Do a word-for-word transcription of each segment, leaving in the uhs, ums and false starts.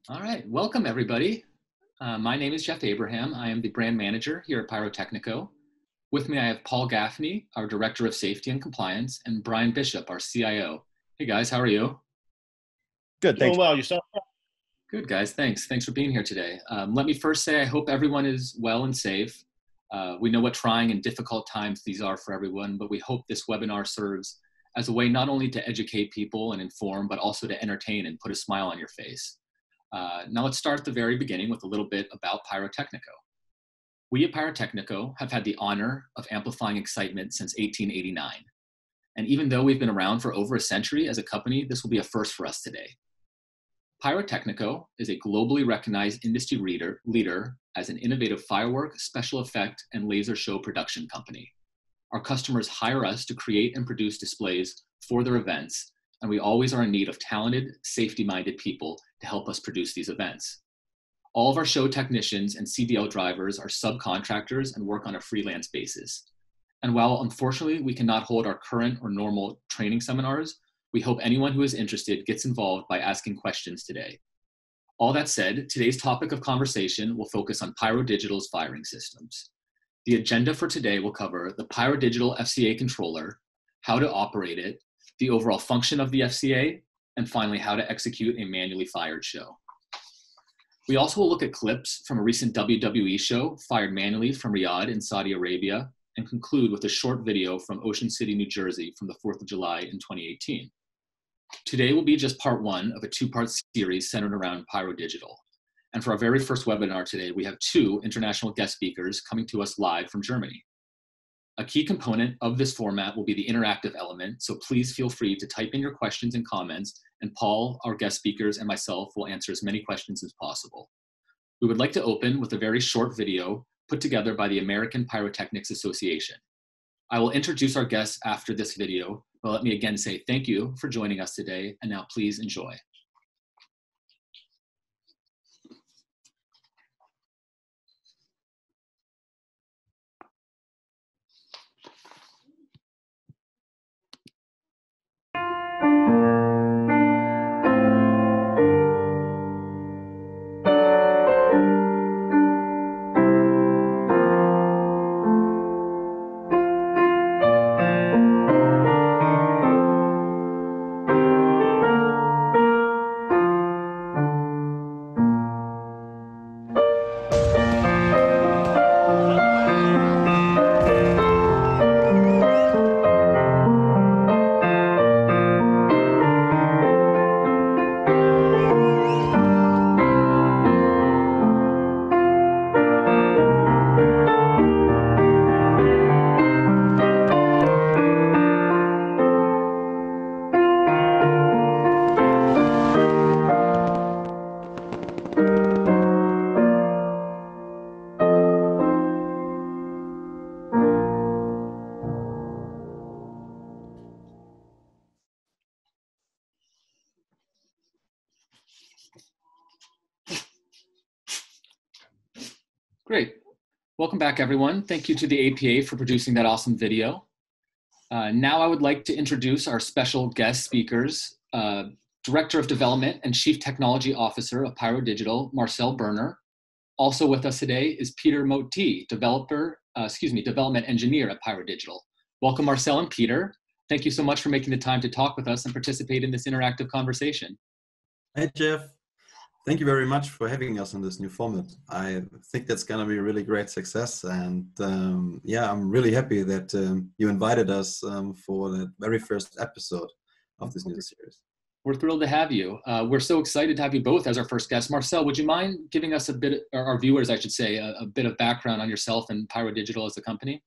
All right, welcome everybody. Uh, my name is Geoff Abraham. I am the brand manager here at Pyrotecnico. With me, I have Paul Gaffney, our Director of Safety and Compliance, and Bryan Bishop, our C I O. Hey guys, how are you? Good, thanks. Doing well, yourself? Good guys, thanks. Thanks for being here today. Um, let me first say I hope everyone is well and safe. Uh, we know what trying and difficult times these are for everyone, but we hope this webinar serves as a way not only to educate people and inform, but also to entertain and put a smile on your face. Uh, now let's start at the very beginning with a little bit about Pyrotecnico. We at Pyrotecnico have had the honor of amplifying excitement since eighteen eighty-nine. And even though we've been around for over a century as a company, this will be a first for us today. Pyrotecnico is a globally recognized industry leader, leader as an innovative firework, special effect, and laser show production company. Our customers hire us to create and produce displays for their events, and we always are in need of talented, safety-minded people to help us produce these events. All of our show technicians and C D L drivers are subcontractors and work on a freelance basis. And while unfortunately we cannot hold our current or normal training seminars, we hope anyone who is interested gets involved by asking questions today. All that said, today's topic of conversation will focus on Pyrodigital's firing systems. The agenda for today will cover the Pyrodigital F C A Controller, how to operate it, the overall function of the F C A, and finally how to execute a manually fired show. We also will look at clips from a recent W W E show fired manually from Riyadh in Saudi Arabia, and conclude with a short video from Ocean City, New Jersey from the fourth of July in twenty eighteen. Today will be just part one of a two-part series centered around Pyrodigital. And for our very first webinar today, we have two international guest speakers coming to us live from Germany. A key component of this format will be the interactive element, so please feel free to type in your questions and comments, and Paul, our guest speakers, and myself will answer as many questions as possible. We would like to open with a very short video put together by the American Pyrotechnics Association. I will introduce our guests after this video, but let me again say thank you for joining us today, and now please enjoy. Great. Welcome back, everyone. Thank you to the A P A for producing that awesome video. Uh, now I would like to introduce our special guest speakers, uh, Director of Development and Chief Technology Officer of Pyrodigital, Marcel Berner. Also with us today is Peter Maute, developer, uh, excuse me, Development Engineer at Pyrodigital. Welcome, Marcel and Peter. Thank you so much for making the time to talk with us and participate in this interactive conversation. Hey, Jeff. Thank you very much for having us in this new format. I think that's going to be a really great success. And um, yeah, I'm really happy that um, you invited us um, for the very first episode of this new series. We're thrilled to have you. Uh, we're so excited to have you both as our first guests. Marcel, would you mind giving us a bit, or our viewers, I should say, a, a bit of background on yourself and Pyrodigital as a company?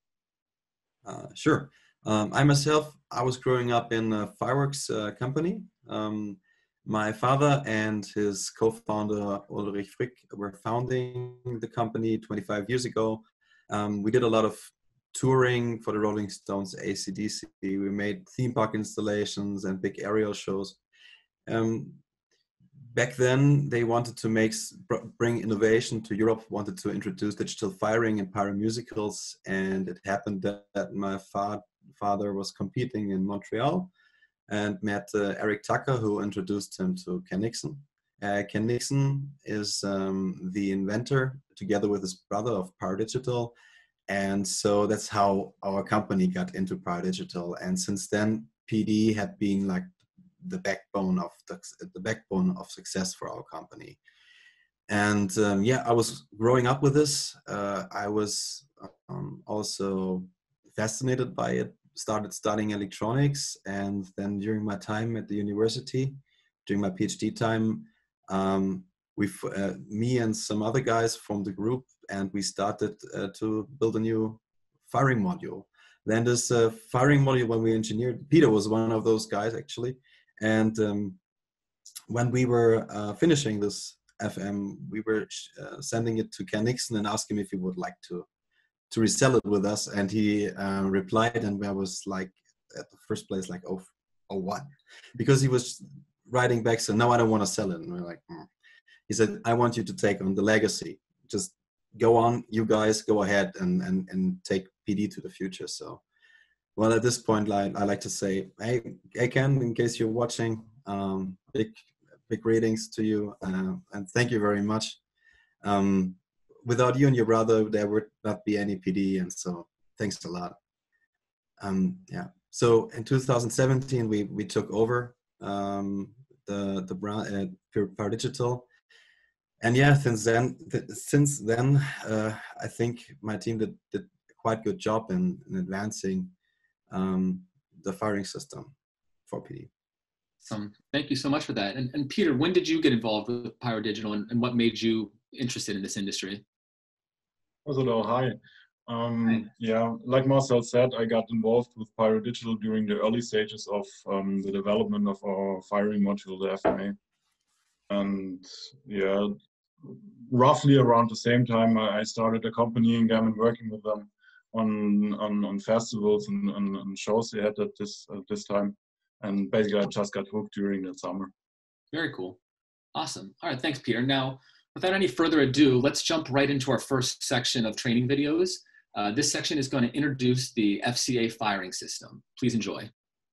Uh, sure. Um, I myself, I was growing up in a fireworks uh, company. Um, My father and his co-founder Ulrich Frick were founding the company twenty-five years ago. Um, we did a lot of touring for the Rolling Stones, A C D C. We made theme park installations and big aerial shows. Um, back then, they wanted to make bring innovation to Europe, wanted to introduce digital firing and pyromusicals, and it happened that, that my fa father was competing in Montreal and met uh, Eric Tucker, who introduced him to Ken Nixon. Uh, Ken Nixon is um, the inventor, together with his brother, of Pyrodigital. And so that's how our company got into Pyrodigital. And since then, P D had been like the backbone of the, the backbone of success for our company. And um, yeah, I was growing up with this. Uh, I was um, also fascinated by it, started studying electronics. And then during my time at the university, during my PhD time, um, we, uh, me and some other guys from the group, and we started uh, to build a new firing module. Then this uh, firing module, when we engineered, Peter was one of those guys actually. And um, when we were uh, finishing this F M, we were uh, sending it to Ken Nixon and asked him if he would like to to resell it with us. And he uh, replied, and I was like, at the first place, like, oh, oh what? Because he was writing back, so no, I don't want to sell it. And we're like, hmm. He said, I want you to take on the legacy. Just go on, you guys go ahead and, and, and take P D to the future. So, well, at this point, like, I like to say, hey, hey Ken, in case you're watching, um, big, big greetings to you, uh, and thank you very much. Um, without you and your brother, there would not be any P D, and so thanks a lot. Um, yeah. So in two thousand seventeen, we we took over um, the the brand uh, Pyrodigital. And yeah, since then, th since then, uh, I think my team did, did a quite good job in, in advancing um, the firing system for P D. So thank you so much for that. And, and Peter, when did you get involved with Pyrodigital, and, and what made you interested in this industry? Hello, hi. Um, hi. Yeah, like Marcel said, I got involved with Pyrodigital during the early stages of um, the development of our firing module, the F M A. And yeah, roughly around the same time, I started accompanying them and working with them on on, on festivals and, and, and shows they had at this at this time. And basically, I just got hooked during that summer. Very cool, awesome. All right, thanks, Peter. Now, without any further ado, let's jump right into our first section of training videos. Uh, this section is going to introduce the F C A firing system. Please enjoy.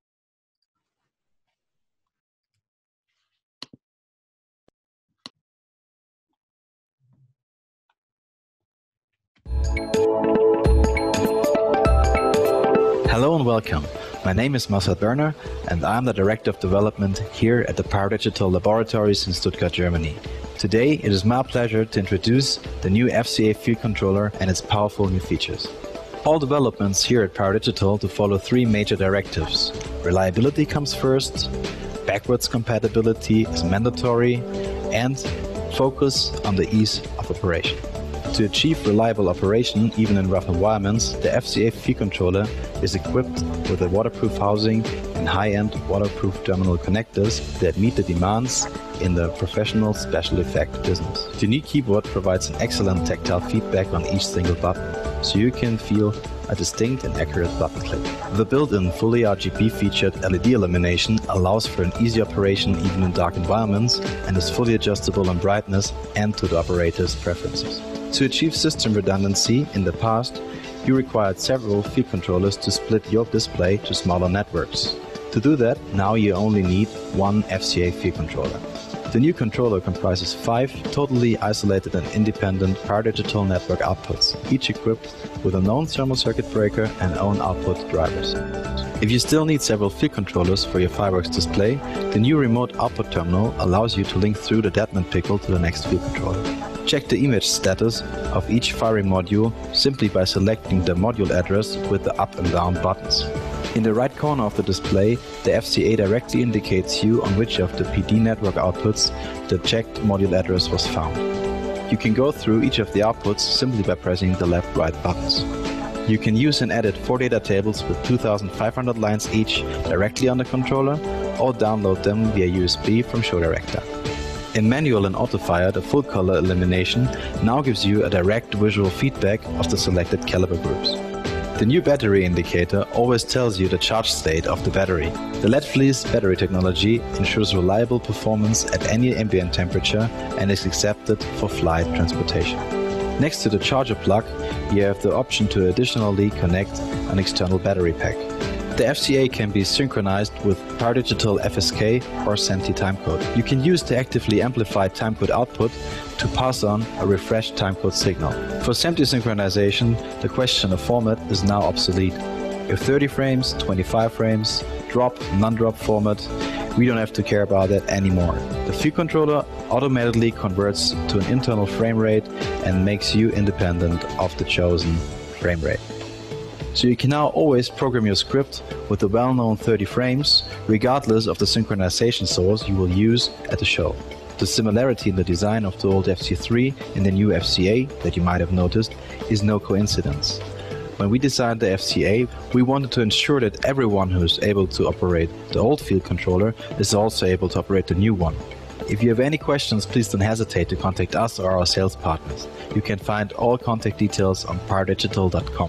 Hello and welcome. My name is Marcel and I'm the Director of Development here at the Pyrodigital Laboratories in Stuttgart, Germany. Today, it is my pleasure to introduce the new F C A Field Controller and its powerful new features. All developments here at Pyrodigital to follow three major directives. Reliability comes first, backwards compatibility is mandatory, and focus on the ease of operation. To achieve reliable operation, even in rough environments, the F C A Field Controller is equipped with a waterproof housing and high-end waterproof terminal connectors that meet the demands in the professional special effect business. The new keyboard provides an excellent tactile feedback on each single button, so you can feel a distinct and accurate button click. The built-in fully R G B featured L E D illumination allows for an easy operation even in dark environments and is fully adjustable in brightness and to the operator's preferences. To achieve system redundancy, in the past, you required several field controllers to split your display to smaller networks. To do that, now you only need one F C A field controller. The new controller comprises five totally isolated and independent Pyrodigital network outputs, each equipped with a known thermal circuit breaker and own output drivers. If you still need several field controllers for your fireworks display, the new remote output terminal allows you to link through the Deadman pickle to the next field controller. Check the image status of each firing module simply by selecting the module address with the up and down buttons. In the right corner of the display, the F C A directly indicates you on which of the P D network outputs the checked module address was found. You can go through each of the outputs simply by pressing the left-right buttons. You can use and edit four data tables with two thousand five hundred lines each directly on the controller, or download them via U S B from ShowDirector. In manual and autofire, the full color illumination now gives you a direct visual feedback of the selected caliber groups. The new battery indicator always tells you the charge state of the battery. The L E D fleece battery technology ensures reliable performance at any ambient temperature and is accepted for flight transportation. Next to the charger plug, you have the option to additionally connect an external battery pack. The F C A can be synchronized with Pyrodigital F S K or SENTI timecode. You can use the actively amplified timecode output to pass on a refreshed timecode signal. For SENTI synchronization, the question of format is now obsolete. If thirty frames, twenty-five frames, drop, non-drop format, we don't have to care about that anymore. The field controller automatically converts to an internal frame rate and makes you independent of the chosen frame rate. So you can now always program your script with the well-known thirty frames, regardless of the synchronization source you will use at the show. The similarity in the design of the old F C three and the new F C A that you might have noticed is no coincidence. When we designed the F C A, we wanted to ensure that everyone who is able to operate the old field controller is also able to operate the new one. If you have any questions, please don't hesitate to contact us or our sales partners. You can find all contact details on pyrodigital dot com.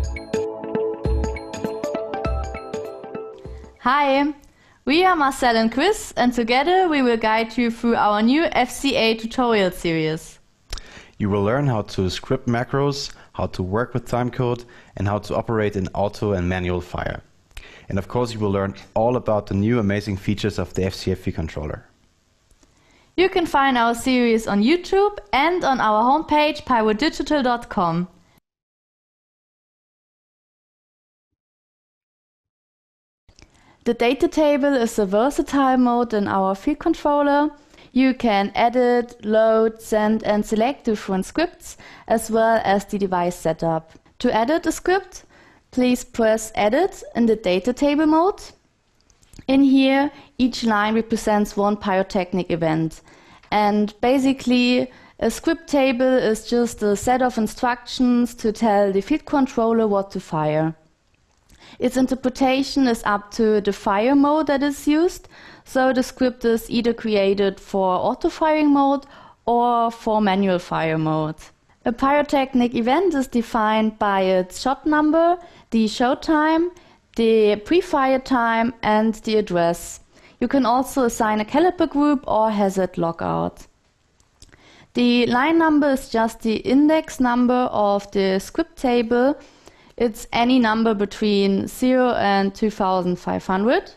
Hi, we are Marcel and Chris, and together we will guide you through our new F C A tutorial series. You will learn how to script macros, how to work with timecode, and how to operate in auto and manual fire. And of course, you will learn all about the new amazing features of the F C A field controller. You can find our series on YouTube and on our homepage pyrodigital dot com. The data table is a versatile mode in our field controller. You can edit, load, send and select different scripts as well as the device setup. To edit a script, please press Edit in the data table mode. In here, each line represents one Pyrotecnic event. And basically, a script table is just a set of instructions to tell the field controller what to fire. Its interpretation is up to the fire mode that is used, so the script is either created for auto firing mode or for manual fire mode. A Pyrotecnic event is defined by its shot number, the show time, the pre-fire time and the address. You can also assign a caliper group or hazard lockout. The line number is just the index number of the script table. It's any number between zero and two thousand five hundred.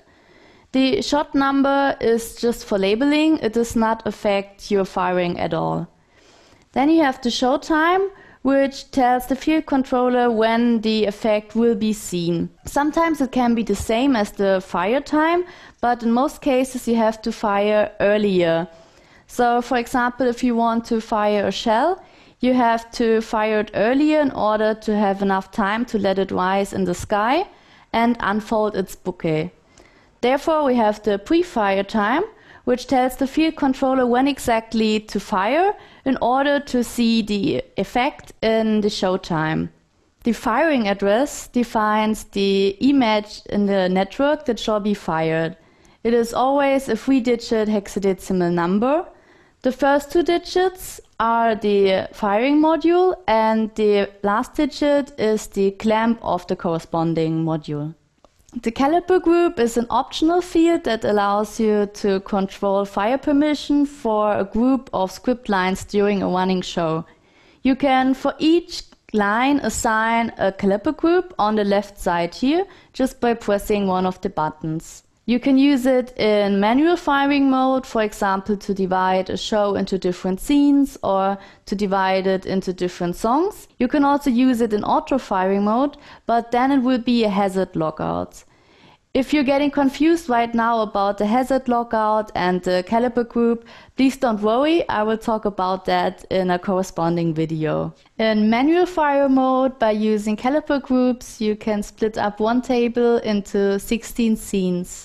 The shot number is just for labeling. It does not affect your firing at all. Then you have the show time, which tells the field controller when the effect will be seen. Sometimes it can be the same as the fire time, but in most cases you have to fire earlier. So for example, if you want to fire a shell, you have to fire it earlier in order to have enough time to let it rise in the sky and unfold its bouquet. Therefore, we have the pre-fire time, which tells the field controller when exactly to fire in order to see the effect in the show time. The firing address defines the image in the network that shall be fired. It is always a three-digit hexadecimal number. The first two digits are the firing module and the last digit is the clamp of the corresponding module. The caliper group is an optional field that allows you to control fire permission for a group of script lines during a running show. You can for each line assign a caliper group on the left side here just by pressing one of the buttons. You can use it in manual firing mode, for example, to divide a show into different scenes or to divide it into different songs. You can also use it in auto firing mode, but then it will be a hazard lockout. If you're getting confused right now about the hazard lockout and the caliper group, please don't worry, I will talk about that in a corresponding video. In manual fire mode, by using caliper groups, you can split up one table into sixteen scenes.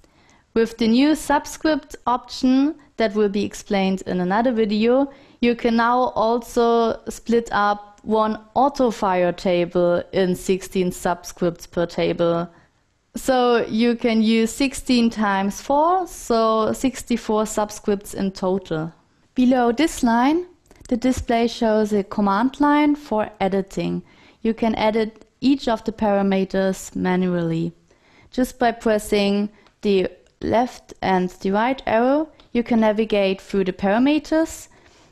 With the new subscript option that will be explained in another video, you can now also split up one auto fire table in sixteen subscripts per table. So you can use sixteen times four, so sixty-four subscripts in total. Below this line, the display shows a command line for editing. You can edit each of the parameters manually. Just by pressing the left and the right arrow, you can navigate through the parameters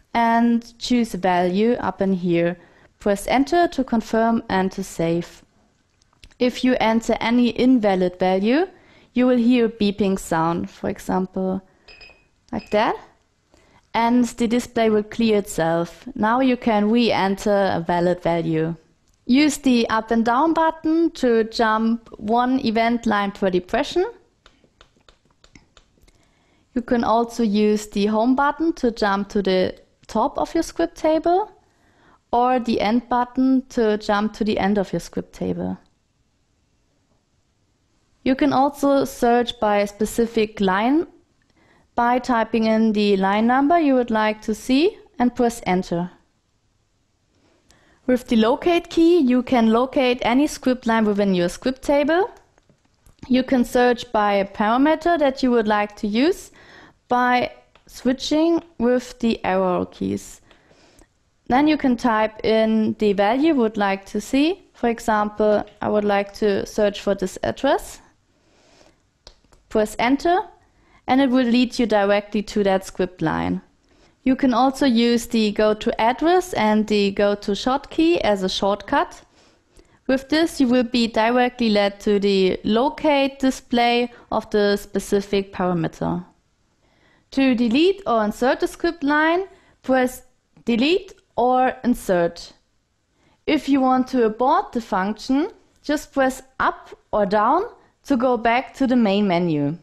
and choose a value up in here. Press enter to confirm and to save. If you enter any invalid value, you will hear a beeping sound, for example, like that. And the display will clear itself. Now you can re-enter a valid value. Use the up and down button to jump one event line per depression. You can also use the home button to jump to the top of your script table, or the end button to jump to the end of your script table. You can also search by a specific line by typing in the line number you would like to see and press enter. With the locate key, you can locate any script line within your script table. You can search by a parameter that you would like to use by switching with the arrow keys. Then you can type in the value you would like to see. For example, I would like to search for this address. Press enter, and it will lead you directly to that script line. You can also use the go to address and the go to short key as a shortcut. With this, you will be directly led to the locate display of the specific parameter. To delete or insert the script line, press delete or insert. If you want to abort the function, just press up or down to go back to the main menu.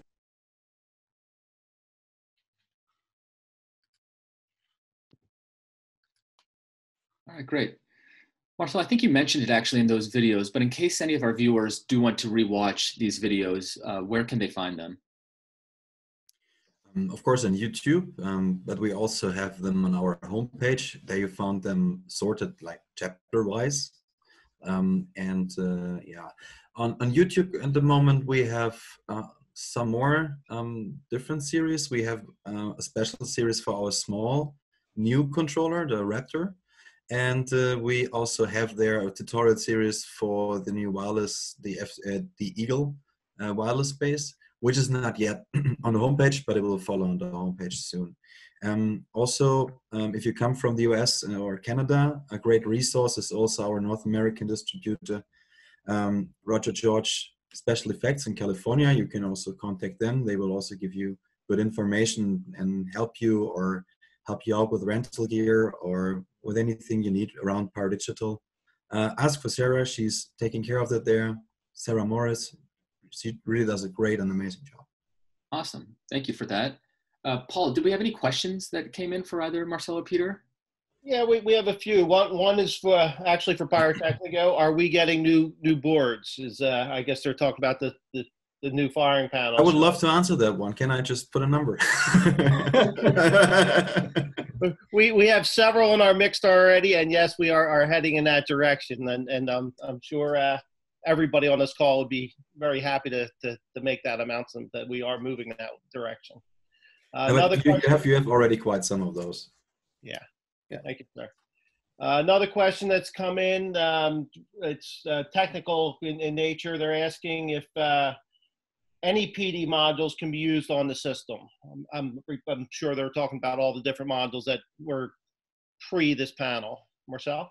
All right, great. Marcel, I think you mentioned it actually in those videos, but in case any of our viewers do want to rewatch these videos, uh, where can they find them? Um, of course on YouTube, um, but we also have them on our homepage. There you found them sorted like chapter-wise. Um, and uh, yeah, on, on YouTube at the moment we have uh, some more um, different series. We have uh, a special series for our small new controller, the Raptor. And uh, we also have there a tutorial series for the new wireless, the, F, uh, the Eagle uh, wireless base, which is not yet on the homepage, but it will follow on the homepage soon. Um, also, um, if you come from the U S or Canada, a great resource is also our North American distributor, um, Roger George Special Effects in California. You can also contact them. They will also give you good information and help you or help you out with rental gear or with anything you need around Pyrodigital. Uh, ask for Sarah, she's taking care of that there. Sarah Morris, she really does a great and amazing job. Awesome, thank you for that. Uh, Paul, did we have any questions that came in for either Marcel or Peter? Yeah, we, we have a few. One one is for actually for Pyrotecnico. Are we getting new new boards? Is uh, I guess they're talking about the, the the new firing panels. I would love to answer that one. Can I just put a number? we we have several in our mixed already, and yes, we are are heading in that direction. And and um, I'm sure uh, everybody on this call would be very happy to to to make that announcement that we are moving in that direction. Uh, no, another you, question. You have you have already quite some of those. Yeah. Yeah. Thank you, sir. Uh, another question that's come in. Um, it's uh, technical in, in nature. They're asking if uh, any P D modules can be used on the system. Um, I'm, I'm sure they're talking about all the different modules that were pre this panel. Marcel?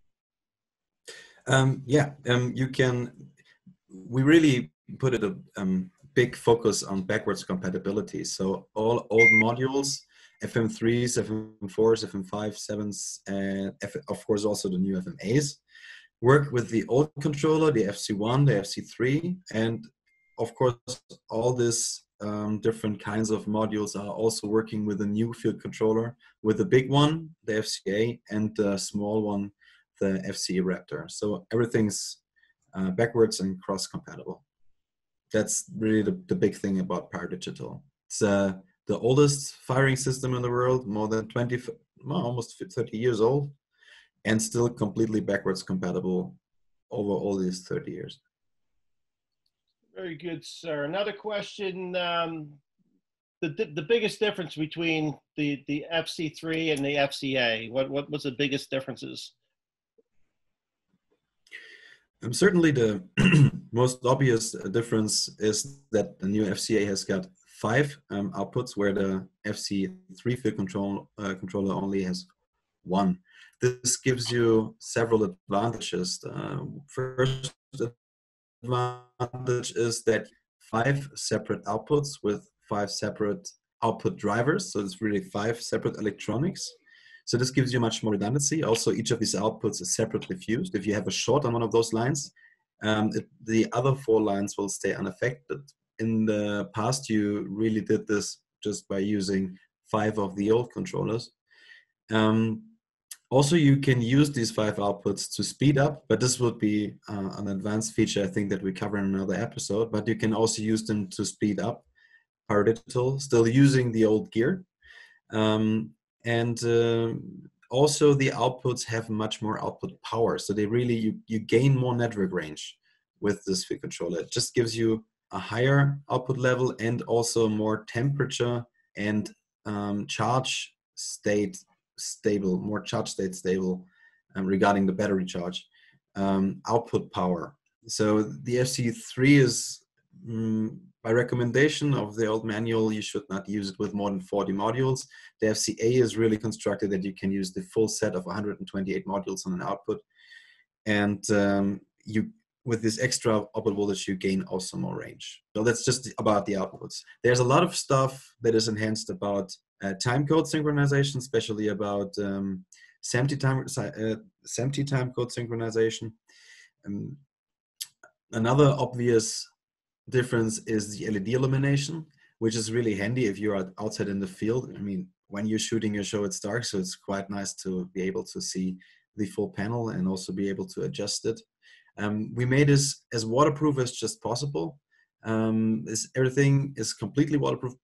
Um, yeah, um, you can. We really put it a um, big focus on backwards compatibility. So all old modules, F M threes, F M fours, F M five, sevens, and F of course also the new F M As, work with the old controller, the F C one, the F C three, and of course all these um, different kinds of modules are also working with the new field controller, with the big one, the F C A, and the small one, the F C E Raptor. So everything's uh, backwards and cross-compatible. That's really the, the big thing about Pyrodigital. It's uh, the oldest firing system in the world, more than twenty, well, almost thirty years old, and still completely backwards compatible over all these thirty years. Very good, sir. Another question. Um, the, the biggest difference between the, the F C three and the F C A, what, what was the biggest differences? Um, certainly the most obvious difference is that the new F C A has got five um, outputs, where the F C three field control, uh, controller only has one. This gives you several advantages. Uh, first advantage is that five separate outputs with five separate output drivers. So it's really five separate electronics. So this gives you much more redundancy. Also, each of these outputs is separately fused. If you have a short on one of those lines, um, it, the other four lines will stay unaffected. In the past, you really did this just by using five of the old controllers. Um, also, you can use these five outputs to speed up, but this would be uh, an advanced feature, I think, that we cover in another episode. But you can also use them to speed up Pyrodigital, still using the old gear. Um, and uh, also the outputs have much more output power. So they really, you, you gain more network range with this field controller. It just gives you a higher output level and also more temperature and um, charge state stable, more charge state stable um, regarding the battery charge, um, output power. So the F C three is, um, by recommendation of the old manual, you should not use it with more than forty modules. The F C A is really constructed that you can use the full set of one hundred twenty-eight modules on an output. And um, you, with this extra output voltage, you gain also more range. So that's just about the outputs. There's a lot of stuff that is enhanced about uh, time code synchronization, especially about um, SEMT time, uh, SEMT time code synchronization. Um, another obvious difference is the L E D illumination, which is really handy if you're outside in the field. I mean, when you're shooting your show, it's dark, so it's quite nice to be able to see the full panel and also be able to adjust it. Um, we made this as waterproof as just possible. Um, this, everything is completely waterproof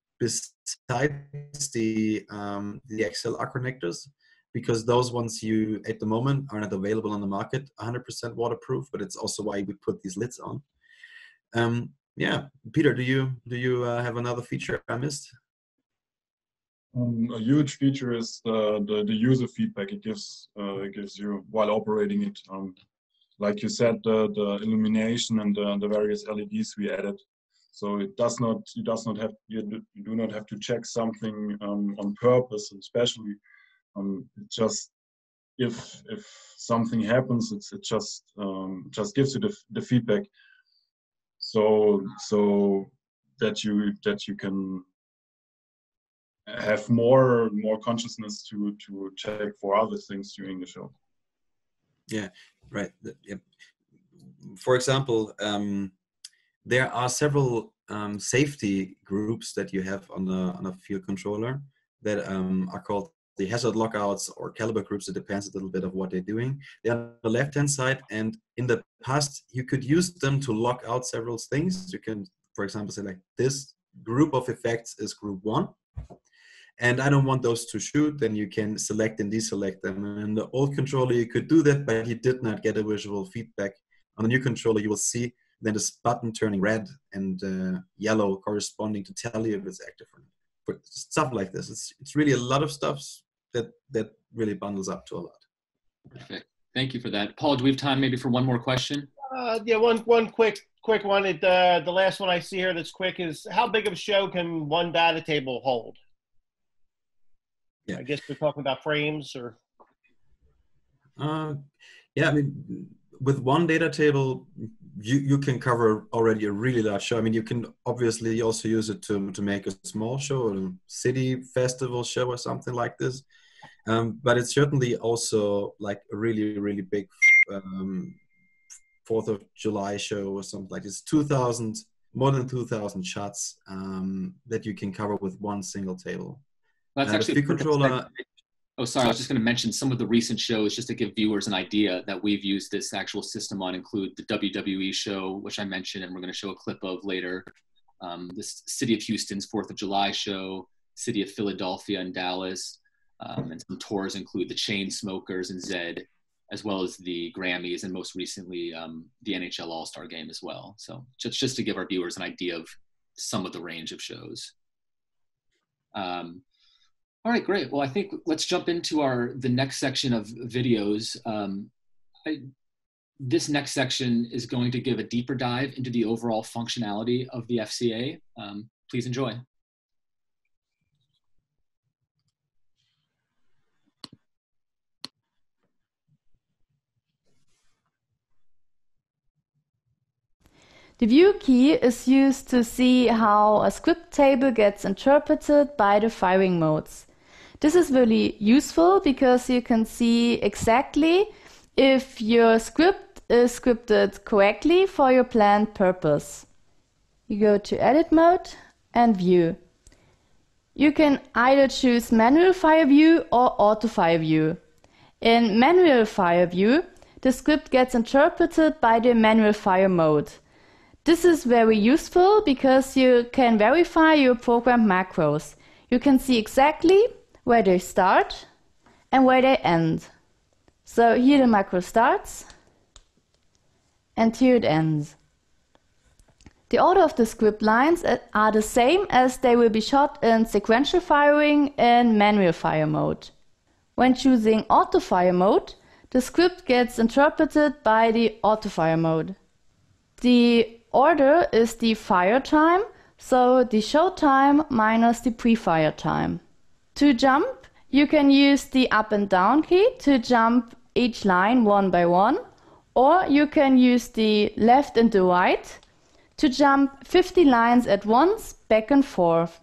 besides the, um, the X L R connectors, because those ones you, at the moment, are not available on the market, one hundred percent waterproof, but it's also why we put these lids on. Um, yeah, Peter, do you do you uh, have another feature I missed? Um, a huge feature is the, the the user feedback it gives uh, it gives you while operating it. Um, like you said, the the illumination and the, the various L E Ds we added. So it does not you does not have you do, you do not have to check something um, on purpose, and especially um, it just if if something happens, it's it just um, just gives you the the feedback. So so that you that you can have more more consciousness to to check for other things during the show. Yeah, right. Yep. For example, um, there are several um, safety groups that you have on the on a field controller that um, are called the hazard lockouts or caliber groups. It depends a little bit of what they're doing. They're on the left-hand side, and in the past, you could use them to lock out several things. You can, for example, say like this group of effects is group one, and I don't want those to shoot, then you can select and deselect them. And in the old controller, you could do that, but you did not get a visual feedback. On the new controller, you will see then this button turning red and uh, yellow corresponding to tell you if it's active or not. For stuff like this, it's it's really a lot of stuff that that really bundles up to a lot. Perfect. Thank you for that. Paul, do we have time maybe for one more question? Uh, yeah, one one quick quick one. It, uh, the last one I see here that's quick is how big of a show can one data table hold? Yeah. I guess we're talking about frames or. Uh, yeah, I mean, with one data table, you, you can cover already a really large show. I mean, you can obviously also use it to, to make a small show, a city festival show or something like this. Um, but it's certainly also like a really, really big um, fourth of July show or something like this. two thousand, more than two thousand shots um, that you can cover with one single table. That's uh, actually the controller. Oh, sorry. I was just going to mention some of the recent shows just to give viewers an idea that we've used this actual system on. Include the W W E show, which I mentioned, and we're going to show a clip of later. Um, the City of Houston's fourth of July show, City of Philadelphia and Dallas, um, and some tours include the Chainsmokers and Zed, as well as the Grammys, and most recently um, the N H L All-Star Game as well. So just just to give our viewers an idea of some of the range of shows. Um, All right, great. Well, I think let's jump into our the next section of videos. Um, I, this next section is going to give a deeper dive into the overall functionality of the F C A. Um, please enjoy. The view key is used to see how a script table gets interpreted by the firing modes. This is really useful because you can see exactly if your script is scripted correctly for your planned purpose. You go to Edit Mode and View. You can either choose Manual Fire View or Auto Fire View. In Manual Fire View, the script gets interpreted by the Manual Fire mode. This is very useful because you can verify your program macros. You can see exactly where they start and where they end. So here the macro starts and here it ends. The order of the script lines are the same as they will be shot in sequential firing in manual fire mode. When choosing auto fire mode, the script gets interpreted by the auto fire mode. The order is the fire time, so the show time minus the pre-fire time. To jump, you can use the up and down key to jump each line one by one, or you can use the left and the right to jump fifty lines at once, back and forth.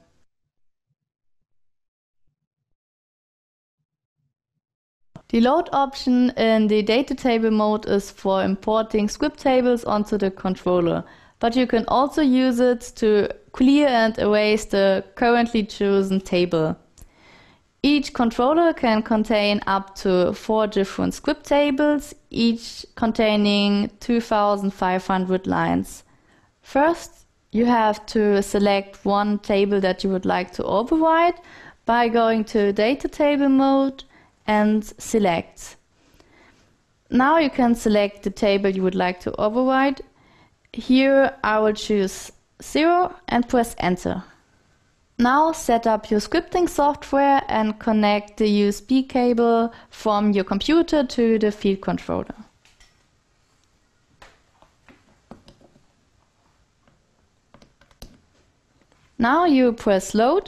The load option in the data table mode is for importing script tables onto the controller, but you can also use it to clear and erase the currently chosen table. Each controller can contain up to four different script tables, each containing two thousand five hundred lines. First, you have to select one table that you would like to override by going to data table mode and select. Now you can select the table you would like to override. Here I will choose zero and press enter. Now set up your scripting software and connect the U S B cable from your computer to the field controller. Now you press load.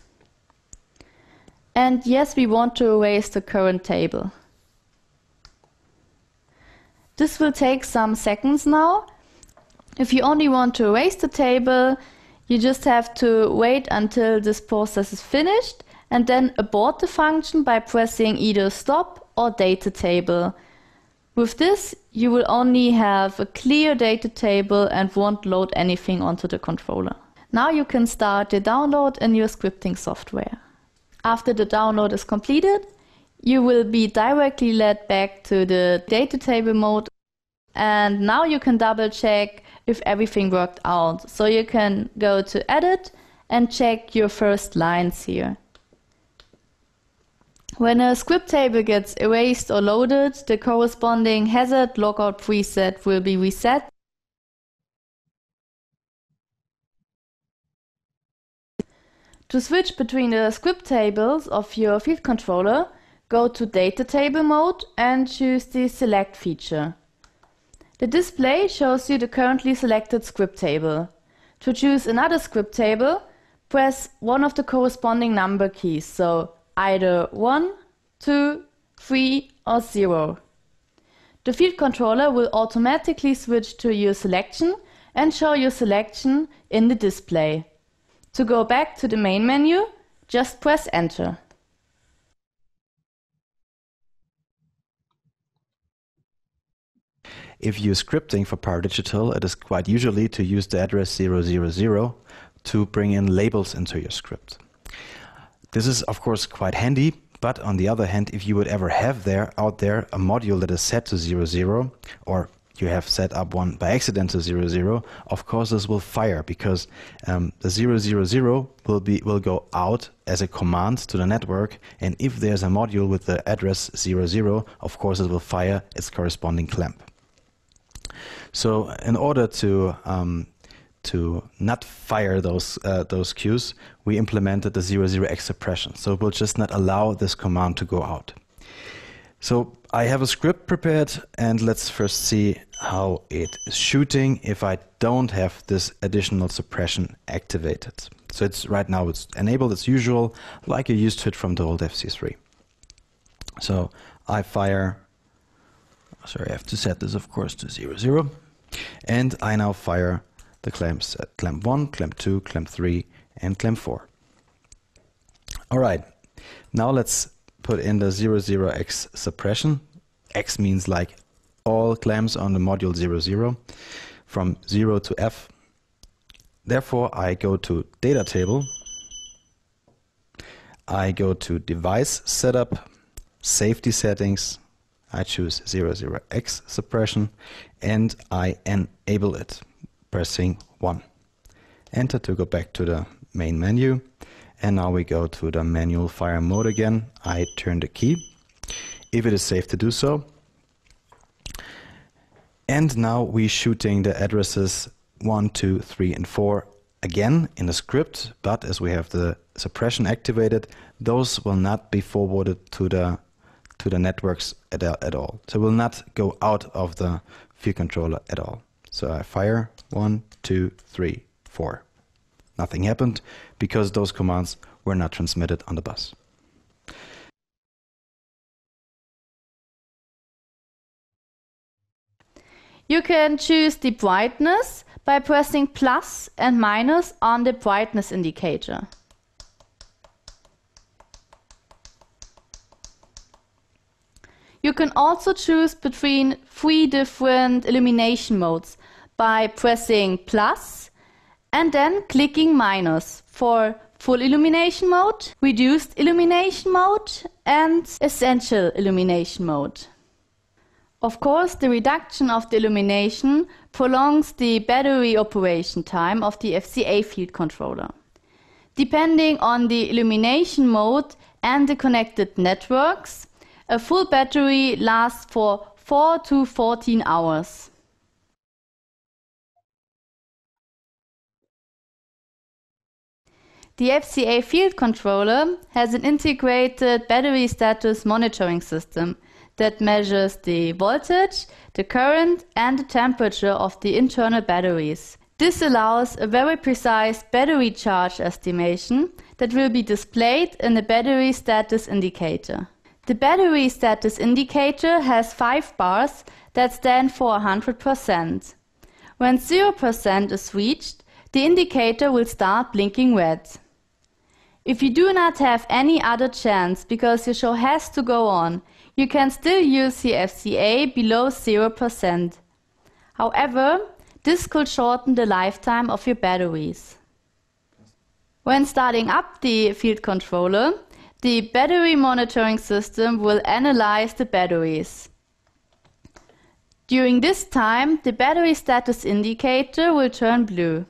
And yes, we want to erase the current table. This will take some seconds now. If you only want to erase the table, you just have to wait until this process is finished and then abort the function by pressing either stop or data table. With this, you will only have a clear data table and won't load anything onto the controller. Now you can start the download in your scripting software. After the download is completed, you will be directly led back to the data table mode, and now you can double check if everything worked out. So you can go to Edit and check your first lines here. When a script table gets erased or loaded, the corresponding hazard logout preset will be reset. To switch between the script tables of your field controller, go to data table mode and choose the select feature. The display shows you the currently selected script table. To choose another script table, press one of the corresponding number keys, so either one, two, three or zero. The field controller will automatically switch to your selection and show your selection in the display. To go back to the main menu, just press enter. If you're scripting for Pyrodigital, it is quite usually to use the address zero zero zero to bring in labels into your script. This is of course quite handy, but on the other hand, if you would ever have there out there a module that is set to zero zero, or you have set up one by accident to zero zero, of course this will fire because um, the zero zero zero will be will go out as a command to the network, and if there's a module with the address zero zero, of course it will fire its corresponding clamp. So in order to um, to not fire those uh, those queues, we implemented the zero zero X suppression. So it will just not allow this command to go out. So I have a script prepared, and let's first see how it is shooting if I don't have this additional suppression activated. So it's right now it's enabled as usual, like you used to it from the old F C three. So I fire, sorry, I have to set this of course to zero zero, and I now fire the clamps at clamp one, clamp two, clamp three, and clamp four. All right, now let's put in the zero zero X suppression. X means like all clamps on the module zero zero from zero to F. Therefore, I go to data table. I go to device setup, safety settings. I choose zero zero X suppression and I enable it, pressing one. Enter to go back to the main menu. And now we go to the manual fire mode again. I turn the key, if it is safe to do so. And now we're shooting the addresses one, two, three, and four again in the script, but as we have the suppression activated, those will not be forwarded to the to the networks at, at all. So will not go out of the field controller at all. So I fire one, two, three, four. Nothing happened because those commands were not transmitted on the bus. You can choose the brightness by pressing plus and minus on the brightness indicator. You can also choose between three different illumination modes by pressing plus and then clicking minus for full illumination mode, reduced illumination mode, and essential illumination mode. Of course, the reduction of the illumination prolongs the battery operation time of the F C A field controller. Depending on the illumination mode and the connected networks, a full battery lasts for four to fourteen hours. The F C A field controller has an integrated battery status monitoring system that measures the voltage, the current, and the temperature of the internal batteries. This allows a very precise battery charge estimation that will be displayed in the battery status indicator. The battery status indicator has five bars that stand for one hundred percent. When zero percent is reached, the indicator will start blinking red. If you do not have any other chance because your show has to go on, you can still use the F C A below zero percent. However, this could shorten the lifetime of your batteries. When starting up the field controller, the battery monitoring system will analyze the batteries. During this time, the battery status indicator will turn blue.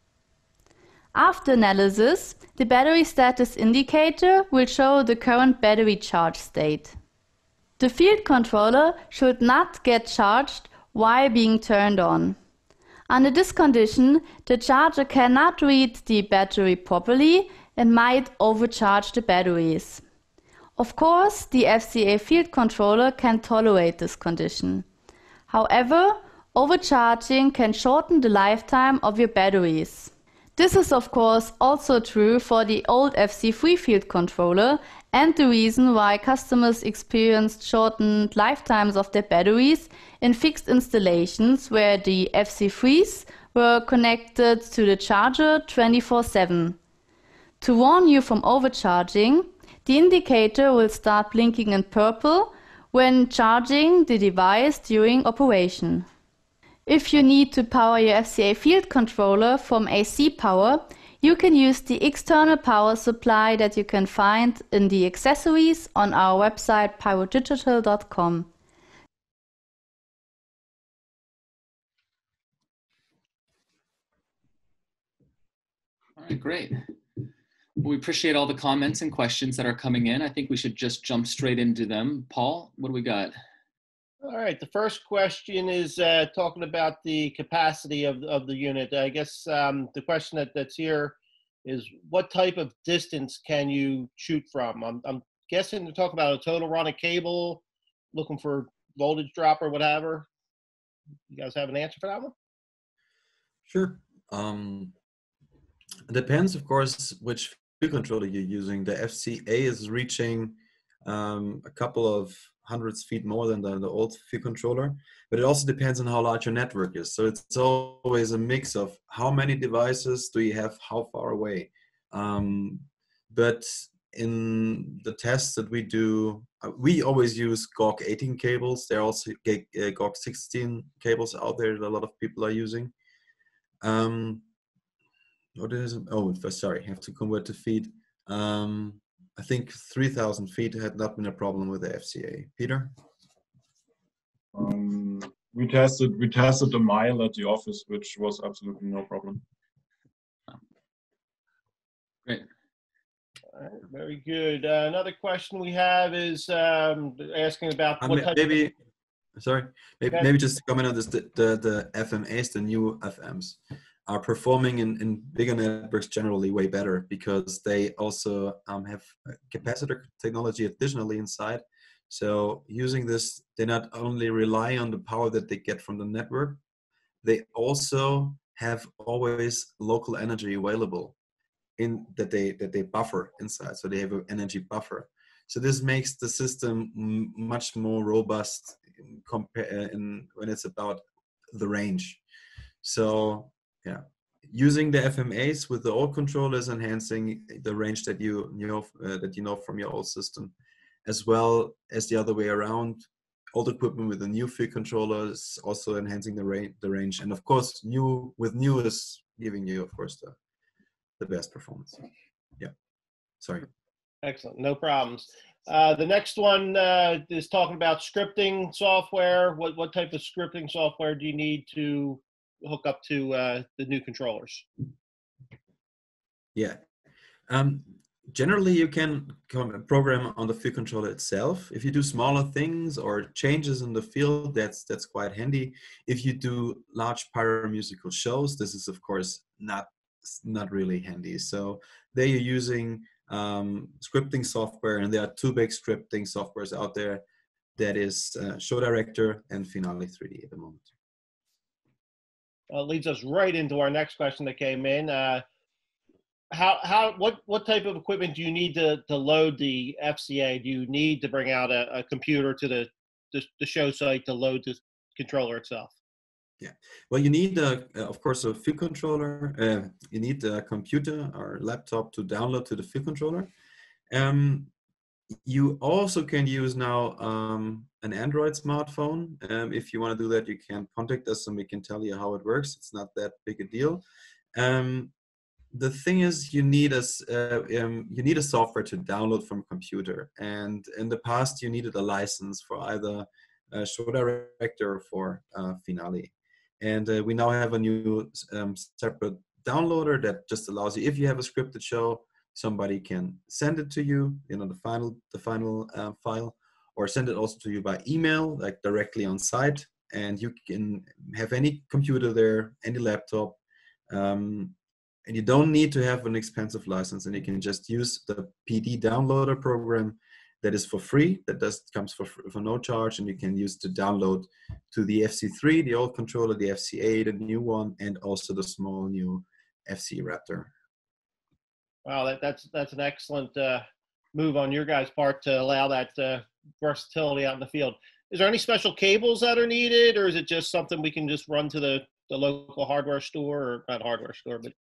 After analysis, the battery status indicator will show the current battery charge state. The field controller should not get charged while being turned on. Under this condition, the charger cannot read the battery properly and might overcharge the batteries. Of course, the F C A field controller can tolerate this condition. However, overcharging can shorten the lifetime of your batteries. This is of course also true for the old F C three field controller and the reason why customers experienced shortened lifetimes of their batteries in fixed installations where the F C threes were connected to the charger twenty-four seven. To warn you from overcharging, the indicator will start blinking in purple when charging the device during operation. If you need to power your F C A field controller from A C power, you can use the external power supply that you can find in the accessories on our website pyrodigital dot com. All right, great. We appreciate all the comments and questions that are coming in. I think we should just jump straight into them. Paul, what do we got? All right, the first question is uh, talking about the capacity of, of the unit. I guess um, the question that, that's here is what type of distance can you shoot from? I'm, I'm guessing to talk about a total run of cable, looking for voltage drop or whatever. You guys have an answer for that one? Sure. Um, it depends, of course, which field controller you're using. The F C A is reaching um, a couple of hundreds feet more than the, the old field controller, but it also depends on how large your network is. So it's always a mix of how many devices do you have, how far away. Um, but in the tests that we do, uh, we always use G O G eighteen cables. There are also G O G sixteen cables out there that a lot of people are using. Um, what is it? Oh, sorry, I have to convert to feet. Um, I think three thousand feet had not been a problem with the F C A. Peter? Um, we tested we tested a mile at the office, which was absolutely no problem. Great. All right, very good. Uh, another question we have is um, asking about what Um, type maybe, of, sorry, maybe, okay. maybe just to comment on this, the, the, the F M As, the new F Ms, are performing in, in bigger networks generally way better because they also um, have capacitor technology additionally inside. So using this, they not only rely on the power that they get from the network, they also have always local energy available in that they that they buffer inside. So they have an energy buffer. So this makes the system m much more robust in compare in when it's about the range. So yeah, using the F M As with the old controllers enhancing the range that you, you know uh, that you know from your old system, as well as the other way around. Old equipment with the new field controllers also enhancing the range, the range, and of course, new with new is giving you, of course, the the best performance. Yeah, sorry. Excellent, no problems. Uh, the next one uh, is talking about scripting software. What what type of scripting software do you need to hook up to uh, the new controllers? Yeah. Um, generally, you can program on the field controller itself. If you do smaller things or changes in the field, that's that's quite handy. If you do large pyromusical shows, this is of course not not really handy. So there you're using um, scripting software, and there are two big scripting softwares out there. That is uh, Show Director and Finale three D at the moment. Uh, leads us right into our next question that came in. Uh, how how what what type of equipment do you need to to load the F C A? Do you need to bring out a, a computer to the, the the show site to load the controller itself? Yeah, well, you need, a, of course, a field controller. Uh, you need a computer or laptop to download to the field controller. Um, you also can use now um, an Android smartphone. Um, if you want to do that, you can contact us and we can tell you how it works. It's not that big a deal. Um, the thing is, you need a uh, um, you need a software to download from a computer. And in the past, you needed a license for either uh, Show Director or for uh, Finale. And uh, we now have a new um, separate downloader that just allows you, if you have a scripted show, somebody can send it to you, you know, the final, the final uh, file, or send it also to you by email, like directly on site. And you can have any computer there, any laptop, um, and you don't need to have an expensive license, and you can just use the P D downloader program that is for free, that does comes for, for no charge, and you can use to download to the F C three, the old controller, the F C A, the new one, and also the small new F C Raptor. Wow, that, that's that's an excellent uh, move on your guys' part to allow that uh, versatility out in the field. Is there any special cables that are needed, or is it just something we can just run to the, the local hardware store, or not hardware store, but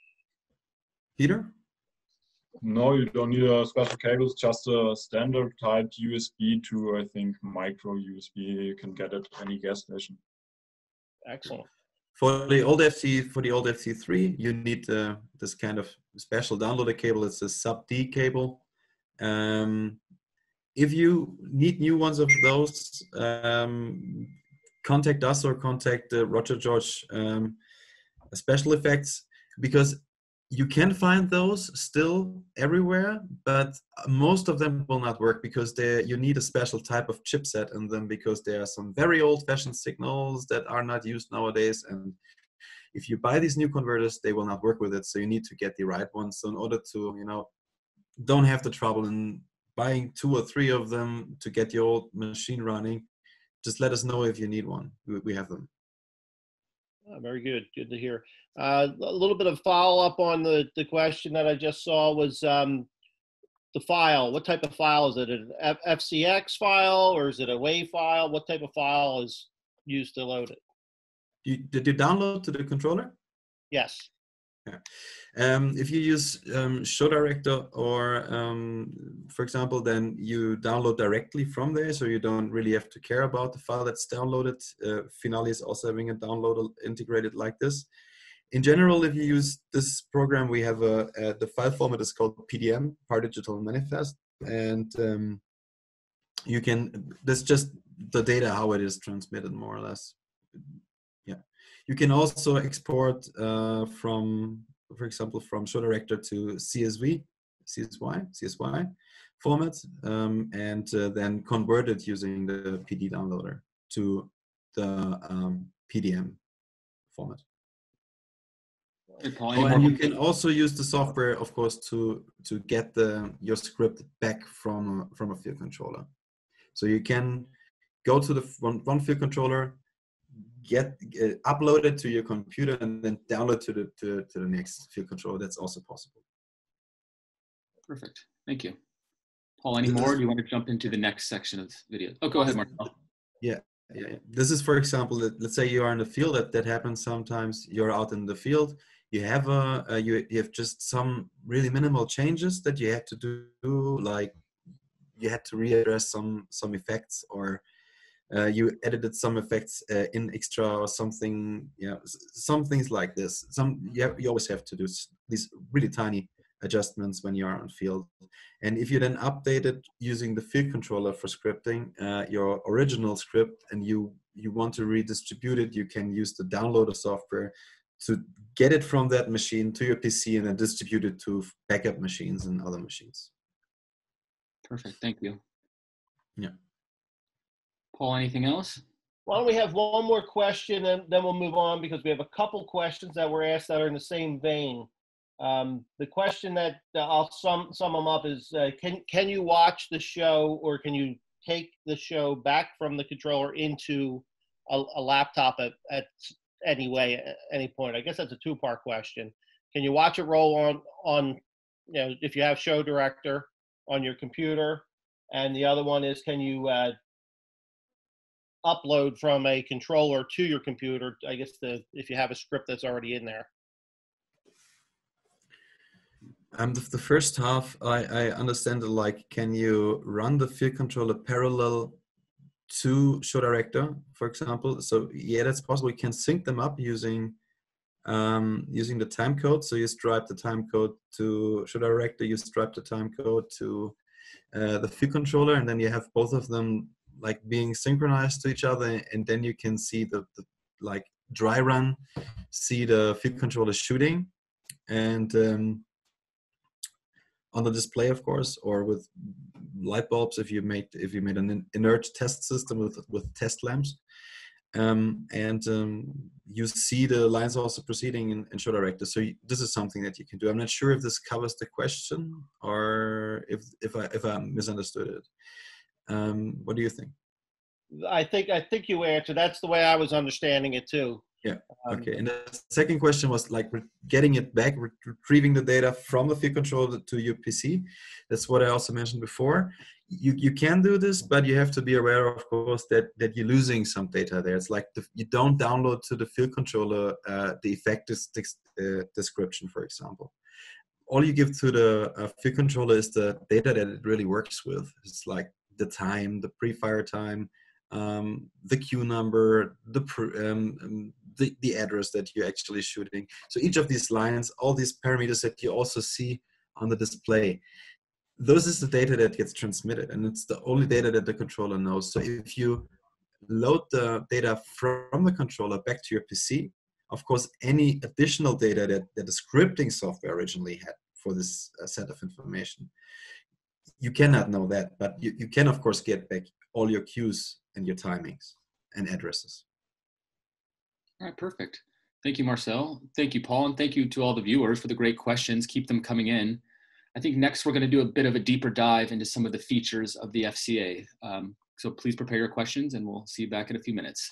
Peter? No, you don't need a special cable. It's just a standard type U S B to, I think, micro U S B. You can get it at any gas station. Excellent. For the old F C, for the old F C three, you need uh, this kind of special downloader cable. It's a sub D cable. Um, if you need new ones of those, um, contact us or contact uh, Roger George um, Special Effects, because you can find those still everywhere, but most of them will not work because they you need a special type of chipset in them, because there are some very old-fashioned signals that are not used nowadays. And if you buy these new converters, they will not work with it. So you need to get the right ones. So in order to, you know, don't have the trouble in buying two or three of them to get your old machine running, just let us know if you need one. We, we have them. Oh, very good. Good to hear. Uh, a little bit of follow up on the, the question that I just saw was, um, the file, what type of file is it? An F C X file, or is it a WAV file? What type of file is used to load it? You, did you download to the controller? Yes. Yeah. Um, if you use um, Show Director or, um, for example, then you download directly from there, so you don't really have to care about the file that's downloaded. Uh, Finale is also having a download integrated like this. In general, if you use this program, we have a, a the file format is called P D M, Pyrodigital Manifest, and um, you can, that's just the data, how it is transmitted more or less. Yeah. You can also export uh, from, for example, from Show Director to C S V, C S Y, C S Y format, um, and uh, then convert it using the P D downloader to the um, P D M format. Oh, and you can also use the software, of course, to to get the your script back from a, from a field controller. So you can go to the one, one field controller, get uh, upload it to your computer, and then download to the to, to the next field controller. That's also possible. Perfect. Thank you, Paul. Any more? Or do you want to jump into the next section of the video? Oh, go ahead, Marcel. Yeah. Yeah, yeah. This is, for example, let's say you are in the field. That that happens sometimes. You're out in the field. You have a uh, you, you have just some really minimal changes that you have to do, like you had to readdress some some effects, or uh, you edited some effects uh, in extra or something. Yeah, some things like this. Some you, have, you always have to do these really tiny adjustments when you are on field. And if you then update it using the field controller for scripting uh, your original script, and you you want to redistribute it, you can use the downloader software to get it from that machine to your P C and then distribute it to backup machines and other machines. Perfect. Thank you. Yeah. Paul, anything else? Why don't we have one more question, and then we'll move on, because we have a couple questions that were asked that are in the same vein. Um, the question that uh, I'll sum, sum them up is, uh, can, can you watch the show, or can you take the show back from the controller into a, a laptop at, at any way, at any point? I guess that's a two-part question. Can you watch it roll on, on, you know, if you have Show Director on your computer? And the other one is, can you uh, upload from a controller to your computer, I guess, the, if you have a script that's already in there? Um, the, the first half, I, I understand it like, can you run the field controller parallel to Show Director, for example? So yeah, that's possible. You can sync them up using um, using the time code. So you stripe the time code to Show Director, you stripe the time code to uh, the field controller, and then you have both of them like being synchronized to each other, and then you can see the, the like dry run, see the field controller shooting, and um, on the display, of course, or with light bulbs if you made if you made an inert test system with with test lamps, um, and um, you see the lines also proceeding in, in Show Director. So you, this is something that you can do. I'm not sure if this covers the question or if if I if I misunderstood it. Um, what do you think? I think I think you answered. That's the way I was understanding it too. Yeah. Um, Okay. And the second question was like getting it back, re retrieving the data from the field controller to your P C. That's what I also mentioned before. You you can do this, but you have to be aware, of course, that that you're losing some data there. It's like the, you don't download to the field controller uh, the effect uh, description, for example. All you give to the uh, field controller is the data that it really works with. It's like the time, the pre-fire time, um, the queue number, the, um, the the address that you're actually shooting. So each of these lines, all these parameters that you also see on the display, those is the data that gets transmitted, and it's the only data that the controller knows. So if you load the data from the controller back to your P C, of course, any additional data that, that the scripting software originally had for this uh, set of information, you cannot know that, but you, you can, of course, get back all your cues and your timings and addresses. All right, perfect. Thank you, Marcel. Thank you, Paul, and thank you to all the viewers for the great questions. Keep them coming in. I think next we're going to do a bit of a deeper dive into some of the features of the F C A. Um, so please prepare your questions, and we'll see you back in a few minutes.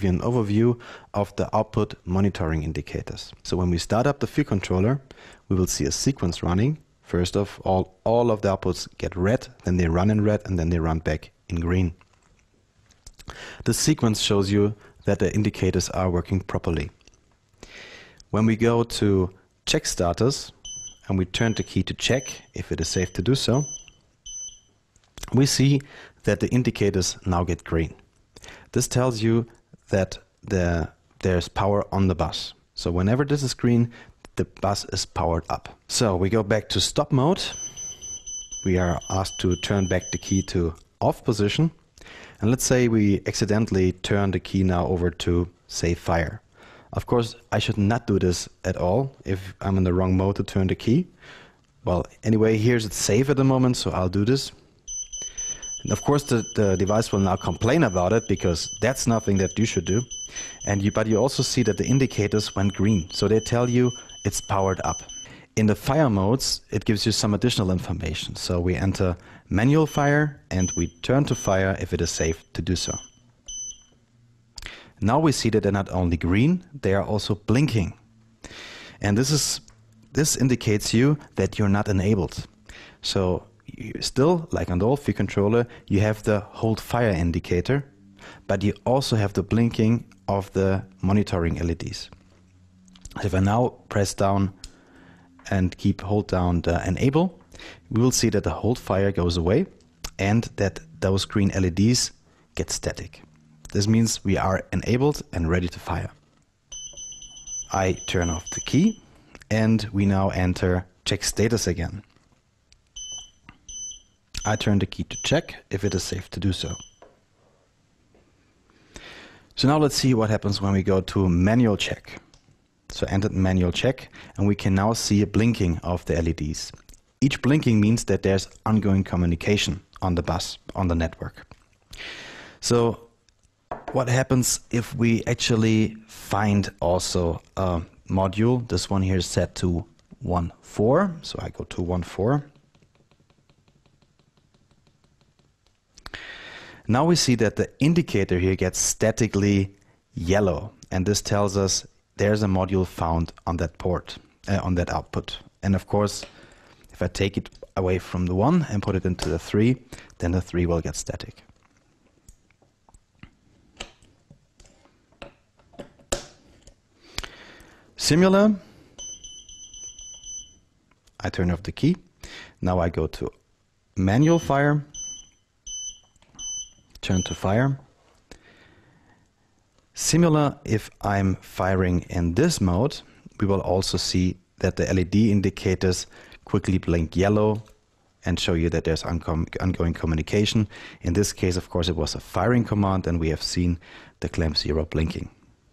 give you an overview of the output monitoring indicators. So when we start up the field controller, we will see a sequence running. First of all, all of the outputs get red, then they run in red, and then they run back in green. The sequence shows you that the indicators are working properly. When we go to check status and we turn the key to check if it is safe to do so, we see that the indicators now get green. This tells you that the, there's power on the bus. So whenever this is green, the bus is powered up. So we go back to stop mode. We are asked to turn back the key to off position. And let's say we accidentally turn the key now over to save fire. Of course, I should not do this at all if I'm in the wrong mode to turn the key. Well, anyway, here's it safe at the moment, so I'll do this. And of course, the, the device will now complain about it because that's nothing that you should do. And you, but you also see that the indicators went green, so they tell you it's powered up. In the fire modes, it gives you some additional information. So we enter manual fire and we turn to fire if it is safe to do so. Now we see that they're not only green, they are also blinking. And this is this indicates you that you're not enabled. So you still, like on the old field controller, you have the hold fire indicator, but you also have the blinking of the monitoring L E Ds. If I now press down and keep hold down the enable, we will see that the hold fire goes away and that those green L E Ds get static. This means we are enabled and ready to fire. I turn off the key and we now enter check status again. I turn the key to check if it is safe to do so. So now let's see what happens when we go to manual check. So enter manual check and we can now see a blinking of the L E Ds. Each blinking means that there's ongoing communication on the bus, on the network. So what happens if we actually find also a module? This one here is set to one four, so I go to one four. Now we see that the indicator here gets statically yellow, and this tells us there's a module found on that port, uh, on that output. And of course, if I take it away from the one and put it into the three, then the three will get static. Similar, I turn off the key. Now I go to manual fire, turn to fire. Similar, if I'm firing in this mode, we will also see that the L E D indicators quickly blink yellow and show you that there's ongoing communication. In this case, of course, it was a firing command and we have seen the clamp zero blinking.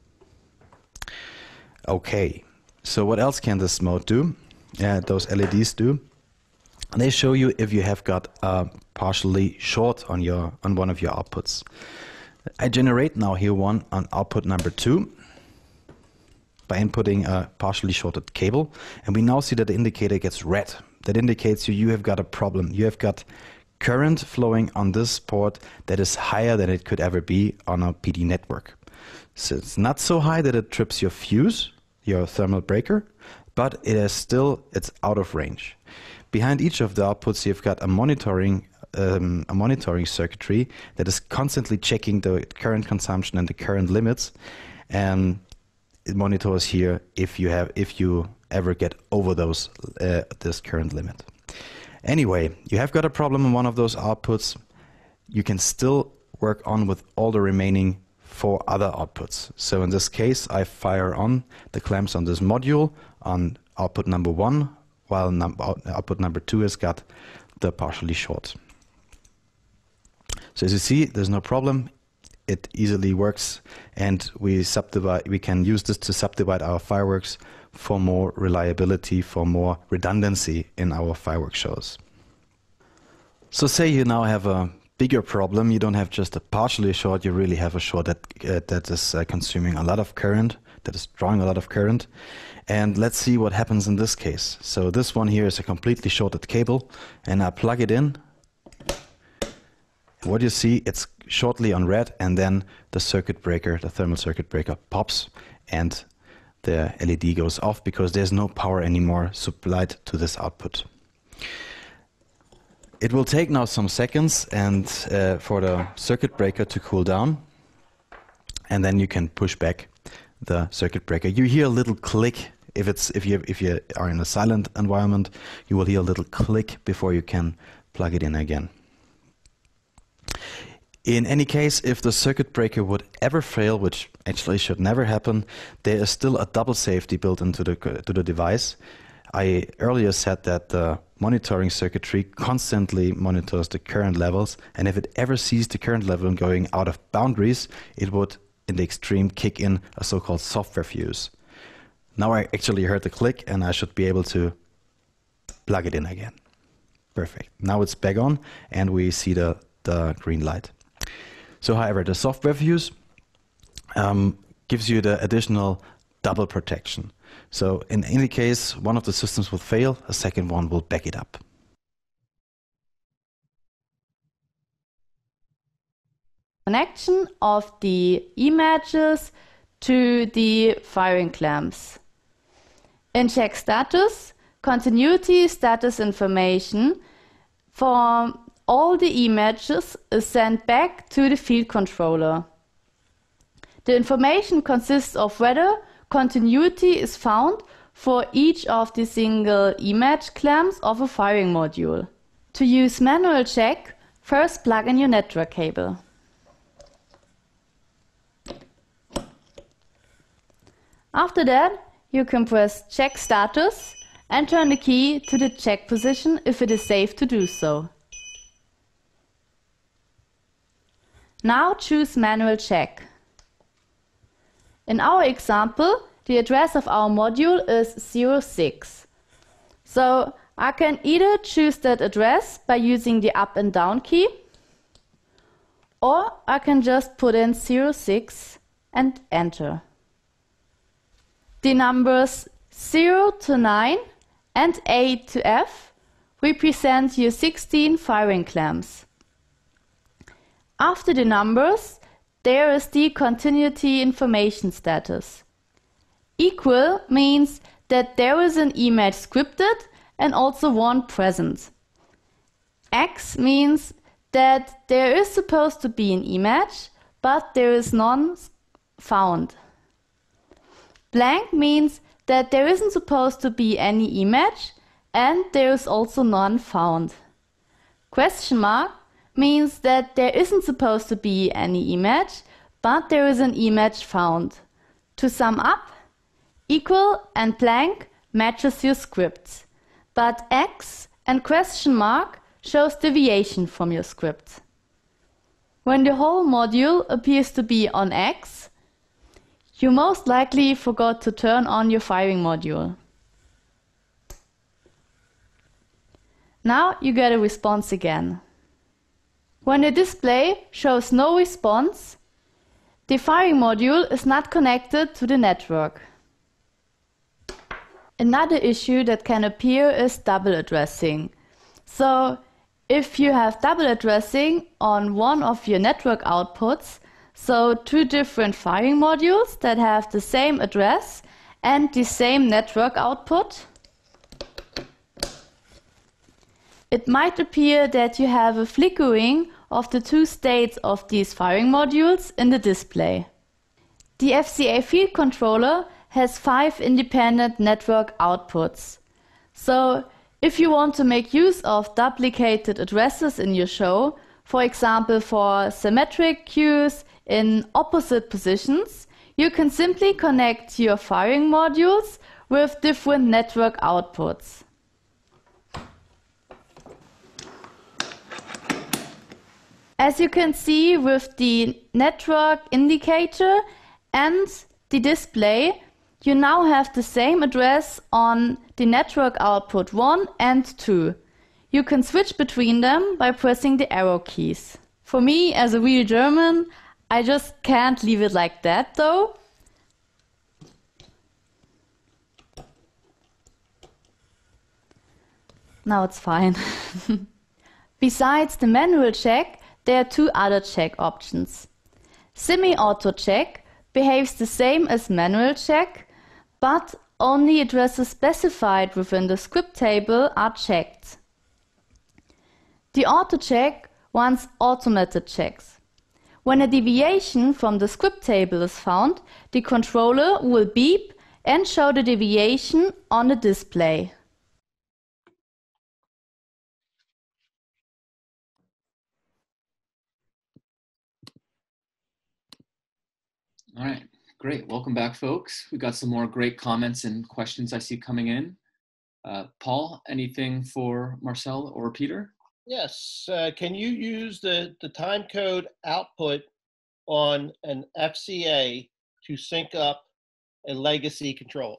Okay, so what else can this mode do? Uh, those L E Ds do. They show you if you have got a partially short on your on one of your outputs. I generate now here one on output number two by inputting a partially shorted cable, and we now see that the indicator gets red. That indicates you you have got a problem. You have got current flowing on this port that is higher than it could ever be on a P D network. So it's not so high that it trips your fuse, your thermal breaker, but it is still, it's out of range. Behind each of the outputs, you've got a monitoring, um, a monitoring circuitry that is constantly checking the current consumption and the current limits, and it monitors here if you have, if you ever get over those, uh, this current limit. Anyway, you have got a problem in one of those outputs. You can still work on with all the remaining four other outputs. So in this case, I fire on the clamps on this module on output number one, while num output number two has got the partially short. So as you see, there's no problem. It easily works, and we subdivide. We can use this to subdivide our fireworks for more reliability, for more redundancy in our fireworks shows. So say you now have a bigger problem. You don't have just a partially short, you really have a short that, uh, that is uh, consuming a lot of current, that is drawing a lot of current. And let's see what happens in this case. So this one here is a completely shorted cable, and I plug it in, what you see, it's shortly on red, and then the circuit breaker, the thermal circuit breaker pops, and the L E D goes off because there's no power anymore supplied to this output. It will take now some seconds and uh, for the circuit breaker to cool down, and then you can push back the circuit breaker. You hear a little click. If it's if you if you are in a silent environment, you will hear a little click before you can plug it in again. In any case, if the circuit breaker would ever fail, which actually should never happen, there is still a double safety built into the to the device. I earlier said that the monitoring circuitry constantly monitors the current levels, and if it ever sees the current level going out of boundaries, it would, in the extreme, kick in a so-called software fuse. Now I actually heard the click, and I should be able to plug it in again. Perfect. Now it's back on, and we see the, the green light. So, however, the software fuse um, gives you the additional double protection. So in any case, one of the systems will fail, a second one will back it up. Connection of the images to the firing clamps. In check status, continuity status information for all the images is sent back to the field controller. The information consists of whether continuity is found for each of the single image clamps of a firing module. To use manual check, first plug in your network cable. After that, you can press check status and turn the key to the check position if it is safe to do so. Now choose manual check. In our example, the address of our module is zero six. So I can either choose that address by using the up and down key, or I can just put in zero six and enter. The numbers zero to nine and A to F represent your sixteen firing clamps. After the numbers, there is the continuity information status. Equal means that there is an image scripted and also one present. X means that there is supposed to be an image, but there is none found. Blank means that there isn't supposed to be any image and there is also none found. Question mark means that there isn't supposed to be any image, but there is an image found. To sum up, equal and blank matches your script, but X and question mark shows deviation from your script. When the whole module appears to be on X, you most likely forgot to turn on your firing module. Now you get a response again. When the display shows no response, the firing module is not connected to the network. Another issue that can appear is double addressing. So if you have double addressing on one of your network outputs, so two different firing modules that have the same address and the same network output, it might appear that you have a flickering of the two states of these firing modules in the display. The F C A field controller has five independent network outputs. So if you want to make use of duplicated addresses in your show, for example for symmetric queues in opposite positions, you can simply connect your firing modules with different network outputs. As you can see with the network indicator and the display, you now have the same address on the network output one and two. You can switch between them by pressing the arrow keys. For me, as a real German, I just can't leave it like that though. Now it's fine. Besides the manual check, there are two other check options. Semi-auto check behaves the same as manual check, but only addresses specified within the script table are checked. The auto check runs automated checks. When a deviation from the script table is found, the controller will beep and show the deviation on the display. All right, great. Welcome back, folks. We got some more great comments and questions I see coming in. Uh, Paul, anything for Marcel or Peter? Yes. Uh, can you use the, the time code output on an F C A to sync up a legacy controller?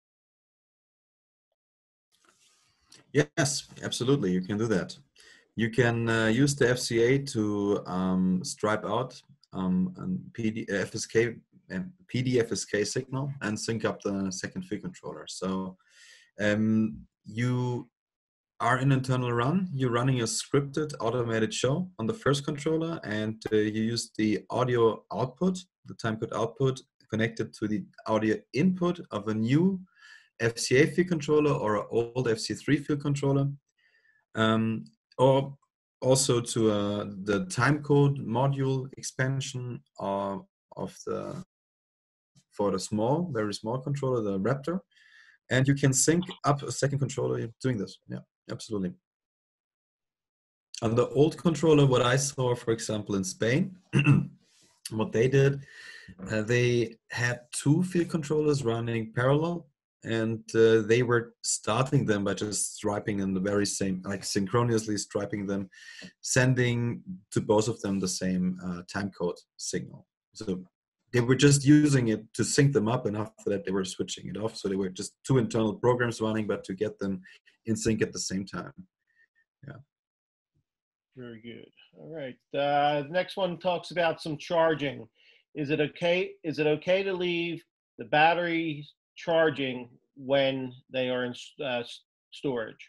Yes, absolutely. You can do that. You can uh, use the F C A to um, stripe out um, a P D F S K and P D F S K signal and sync up the second field controller. So um, you are in internal run. You're running a scripted automated show on the first controller, and uh, you use the audio output, the timecode output, connected to the audio input of a new F C A field controller or an old F C three field controller, um, or also to uh, the timecode module expansion of, of the for the small, very small controller, the Raptor, and you can sync up a second controller doing this. Yeah, absolutely. On the old controller, what I saw, for example, in Spain, what they did, uh, they had two field controllers running parallel, and uh, they were starting them by just striping in the very same, like synchronously striping them, sending to both of them the same uh, timecode signal. So they were just using it to sync them up, and after that they were switching it off. So they were just two internal programs running, but to get them in sync at the same time. Yeah. Very good. All right. Uh, the next one talks about some charging. Is it okay? Is it okay to leave the battery charging when they are in uh, storage?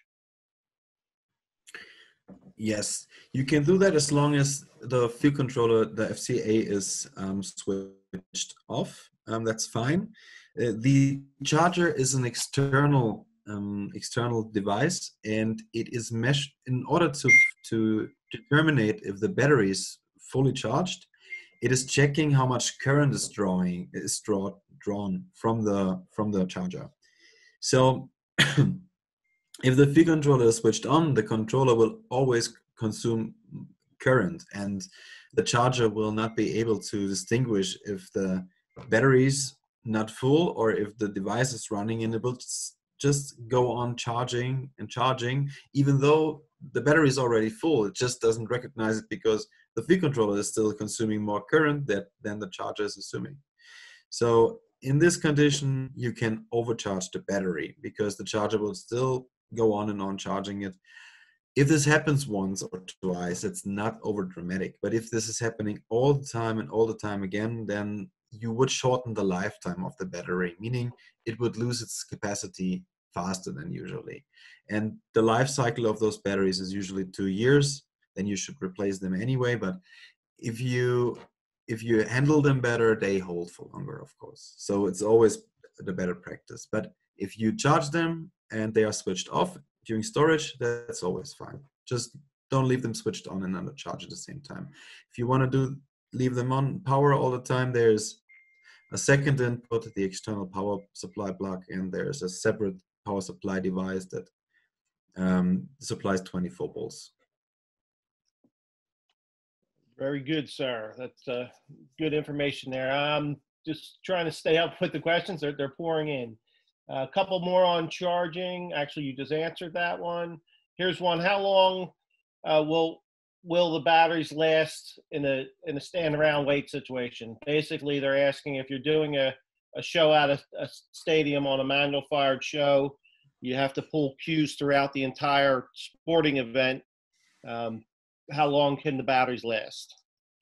Yes, you can do that as long as the field controller, the F C A, is um, switched off. Um, that's fine. Uh, the charger is an external um, external device, and it is meshed in order to to determine if the battery is fully charged. It is checking how much current is drawing is draw, drawn from the from the charger. So if the field controller is switched on, the controller will always consume current, and the charger will not be able to distinguish if the battery is not full or if the device is running, and it will just go on charging and charging, even though the battery is already full. It just doesn't recognize it because the field controller is still consuming more current that, than the charger is assuming. So in this condition, you can overcharge the battery because the charger will still go on and on charging it. If this happens once or twice, it's not over dramatic. But if this is happening all the time and all the time again, then you would shorten the lifetime of the battery, meaning it would lose its capacity faster than usually. And the life cycle of those batteries is usually two years. Then you should replace them anyway. But if you if you handle them better, they hold for longer, of course. So it's always the better practice. But if you charge them and they are switched off during storage, that's always fine. Just don't leave them switched on and under charge at the same time. If you want to do leave them on power all the time, there's a second input, the external power supply plug, and there's a separate power supply device that um, supplies twenty-four volts. Very good, sir. That's uh, good information there. I'm just trying to stay up with the questions. They're, they're pouring in. A couple more on charging. Actually, you just answered that one. Here's one. How long uh, will will the batteries last in a in a stand around wait situation? Basically, they're asking if you're doing a, a show at a, a stadium on a manual fired show, you have to pull cues throughout the entire sporting event. Um, how long can the batteries last?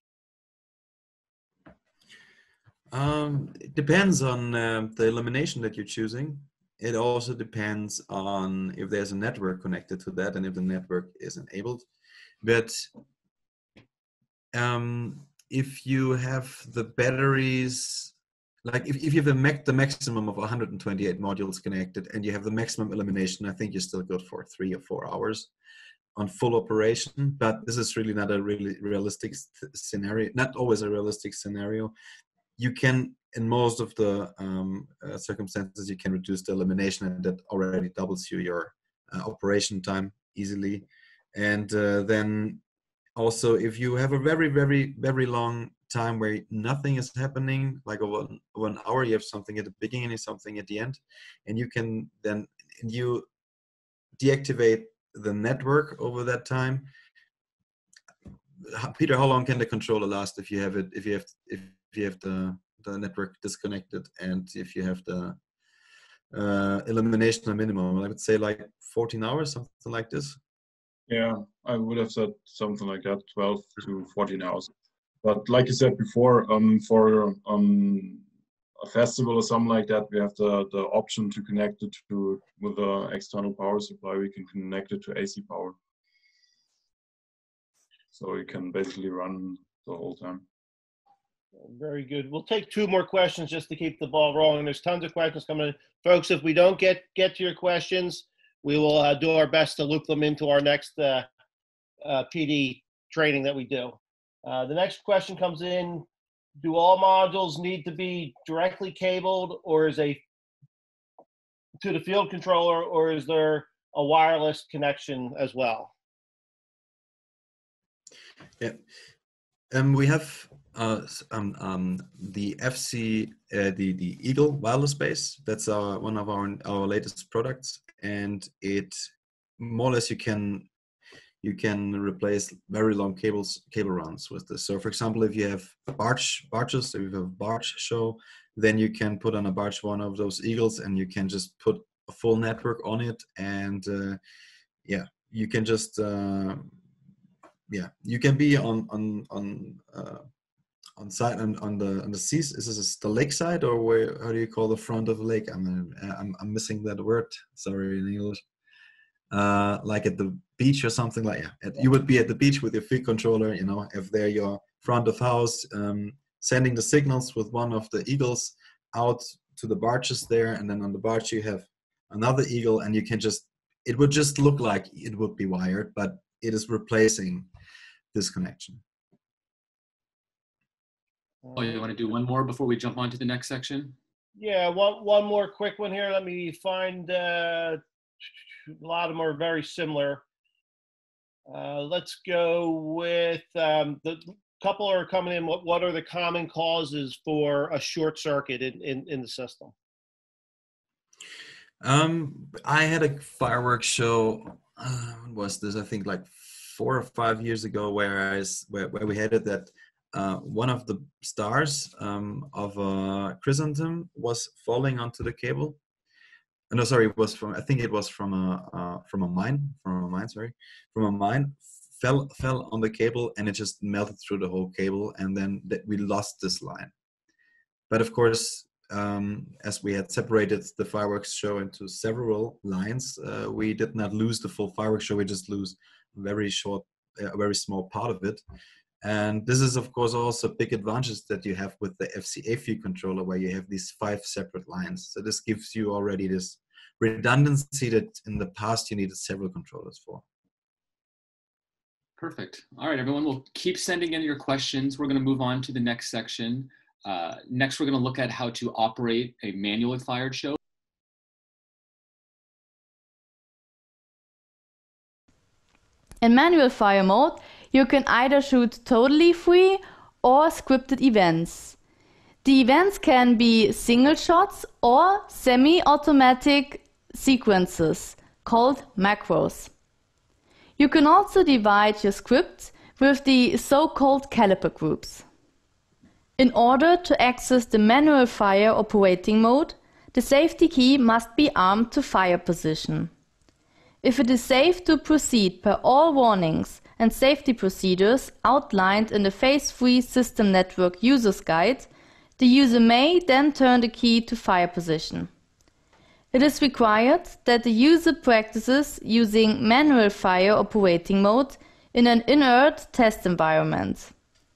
Um, it depends on uh, the illumination that you're choosing. It also depends on if there's a network connected to that and if the network is enabled. But um, if you have the batteries, like if, if you have the, max, the maximum of one hundred twenty-eight modules connected and you have the maximum elimination, I think you're still good for three or four hours on full operation. But this is really not a really realistic scenario, not always a realistic scenario. You can, in most of the um, uh, circumstances, you can reduce the elimination, and that already doubles you your uh, operation time easily. And uh, then also, if you have a very, very, very long time where nothing is happening, like over one hour, you have something at the beginning and something at the end, and you can then you deactivate the network over that time. Peter, how long can the controller last if you have it? If you have if you have the the network disconnected, and if you have the uh, elimination minimum? I would say like fourteen hours, something like this. Yeah, I would have said something like that, twelve to fourteen hours. But like you said before, um, for um, a festival or something like that, we have the, the option to connect it to with the external power supply. We can connect it to A C power. So you can basically run the whole time. Very good. We'll take two more questions just to keep the ball rolling. There's tons of questions coming in. Folks, if we don't get, get to your questions, we will uh, do our best to loop them into our next uh, uh, P D training that we do. Uh, the next question comes in, do all modules need to be directly cabled, or is a to the field controller, or is there a wireless connection as well? Yeah, um, we have uh, um, um, the F C, uh, the the Eagle wireless base. That's our one of our our latest products, and it more or less you can you can replace very long cables cable runs with this. So, for example, if you have barge barges, if you have a barge show, then you can put on a barge one of those Eagles, and you can just put a full network on it, and uh, yeah, you can just. Uh, Yeah, you can be on on on uh, on site on, on the on the seas. Is this the lake side, or where? How do you call the front of a lake? I'm I'm I'm missing that word. Sorry in English. Uh, like at the beach or something like that. Yeah. You would be at the beach with your field controller. You know, if they're your front of house, um, sending the signals with one of the Eagles out to the barges there, and then on the barge you have another Eagle, and you can just. It would just look like it would be wired, but it is replacing this connection. Oh, you want to do one more before we jump on to the next section? Yeah, one, one more quick one here. Let me find uh, a lot of them are very similar. Uh, let's go with um, the couple are coming in. What, what are the common causes for a short circuit in, in, in the system? Um, I had a fireworks show. Uh, when was this? I think like four or five years ago, where I where, where we had it that uh, one of the stars um, of a chrysanthemum was falling onto the cable. No, sorry, it was from. I think it was from a uh, from a mine. From a mine, sorry, from a mine. Fell fell on the cable, and it just melted through the whole cable, and then th we lost this line. But of course. Um, as we had separated the fireworks show into several lines, uh, we did not lose the full fireworks show. We just lose a very short, a very small part of it. And this is, of course, also a big advantage that you have with the F C A field controller, where you have these five separate lines. So this gives you already this redundancy that in the past you needed several controllers for. Perfect. All right, everyone, we'll keep sending in your questions. We're going to move on to the next section. Uh, next, we're going to look at how to operate a manually fired show. In manual fire mode, you can either shoot totally free or scripted events. The events can be single shots or semi-automatic sequences called macros. You can also divide your scripts with the so-called caliper groups. In order to access the manual fire operating mode, the safety key must be armed to fire position. If it is safe to proceed per all warnings and safety procedures outlined in the Phase three System Network User's Guide, the user may then turn the key to fire position. It is required that the user practices using manual fire operating mode in an inert test environment.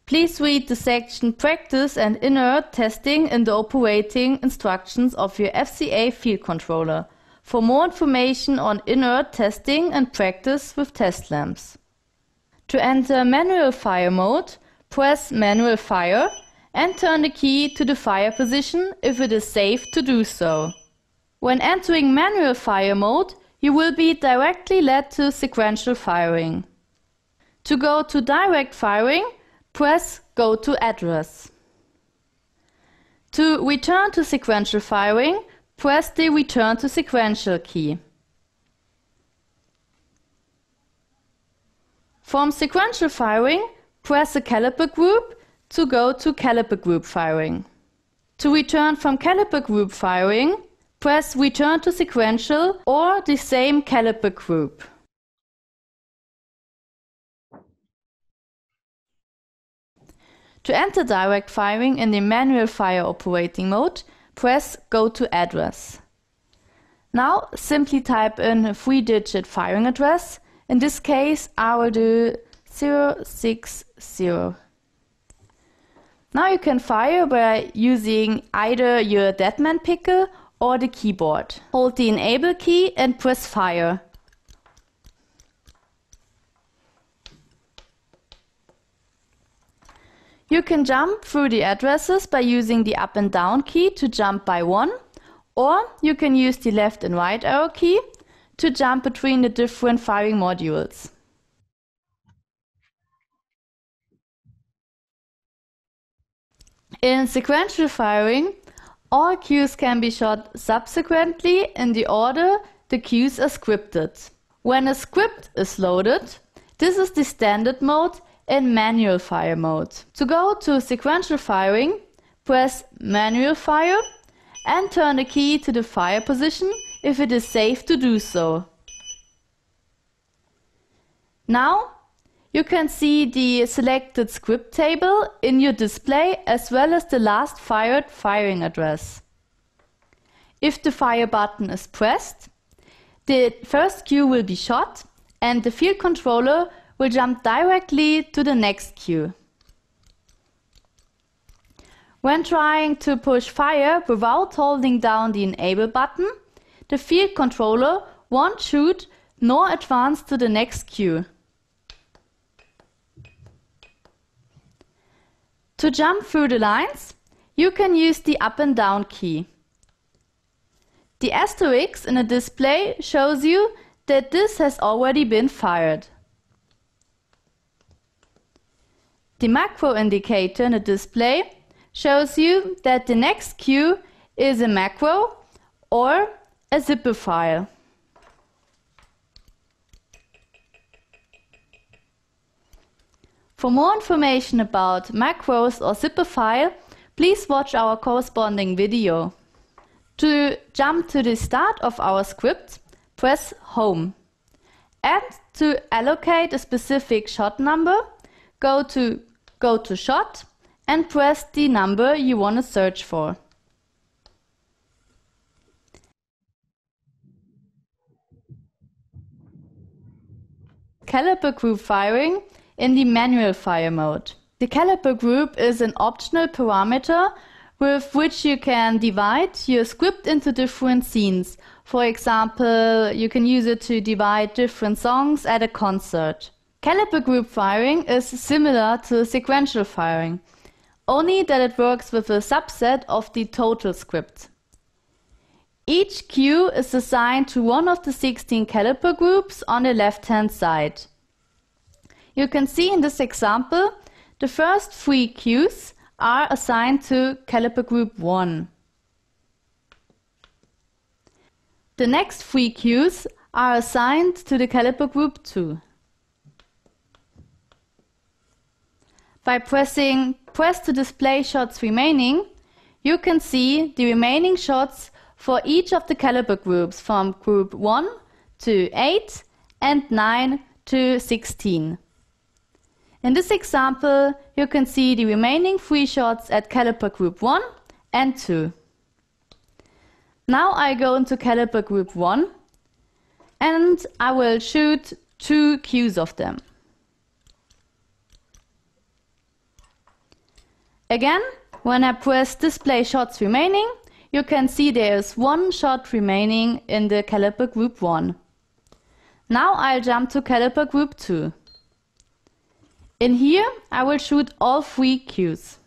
Please read the section Practice and Inert Testing in the operating instructions of your F C A field controller for more information on inert testing and practice with test lamps. To enter manual fire mode, press Manual Fire and turn the key to the fire position if it is safe to do so. When entering manual fire mode, you will be directly led to sequential firing. To go to direct firing, press Go to Address. To return to sequential firing, press the Return to Sequential key. From sequential firing, press the caliper group to go to caliper group firing. To return from caliper group firing, press Return to Sequential or the same caliper group. To enter direct firing in the manual fire operating mode, press Go to Address. Now simply type in a three-digit firing address. In this case, I will do zero six zero. Now you can fire by using either your Deadman picker or the keyboard. Hold the Enable key and press Fire. You can jump through the addresses by using the up and down key to jump by one, or you can use the left and right arrow key to jump between the different firing modules. In sequential firing, all cues can be shot subsequently in the order the cues are scripted. When a script is loaded, this is the standard mode in manual fire mode. To go to sequential firing, press Manual Fire and turn the key to the fire position if it is safe to do so. Now you can see the selected script table in your display as well as the last fired firing address. If the fire button is pressed, the first cue will be shot and the field controller will jump directly to the next cue. When trying to push fire without holding down the Enable button, the field controller won't shoot nor advance to the next cue. To jump through the lines, you can use the up and down key. The asterisk in the display shows you that this has already been fired. The macro indicator in the display shows you that the next cue is a macro or a zipper file. For more information about macros or zipper file, please watch our corresponding video. To jump to the start of our script, press Home. And to allocate a specific shot number, go to Go to Shot and press the number you want to search for. Caliper group firing in the manual fire mode. The caliper group is an optional parameter with which you can divide your script into different scenes. For example, you can use it to divide different songs at a concert. Caliper group firing is similar to sequential firing, only that it works with a subset of the total script. Each cue is assigned to one of the sixteen caliper groups on the left-hand side. You can see in this example, the first three cues are assigned to caliper group one. The next three cues are assigned to the caliper group two. By pressing Press to display shots remaining, you can see the remaining shots for each of the caliper groups from group one to eight and nine to sixteen. In this example, you can see the remaining three shots at caliper group one and two. Now I go into caliper group one and I will shoot two cues of them. Again, when I press display shots remaining, you can see there is one shot remaining in the caliper group one. Now I'll jump to caliper group two. In here, I will shoot all three cues.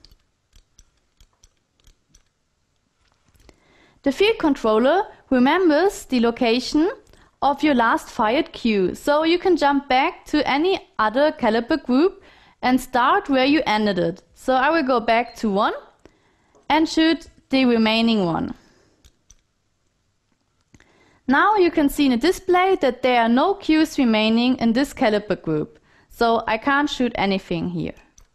The field controller remembers the location of your last fired cue, so you can jump back to any other caliper group and start where you ended it. So I will go back to one and shoot the remaining one. Now you can see in the display that there are no cues remaining in this caliper group, so I can't shoot anything here.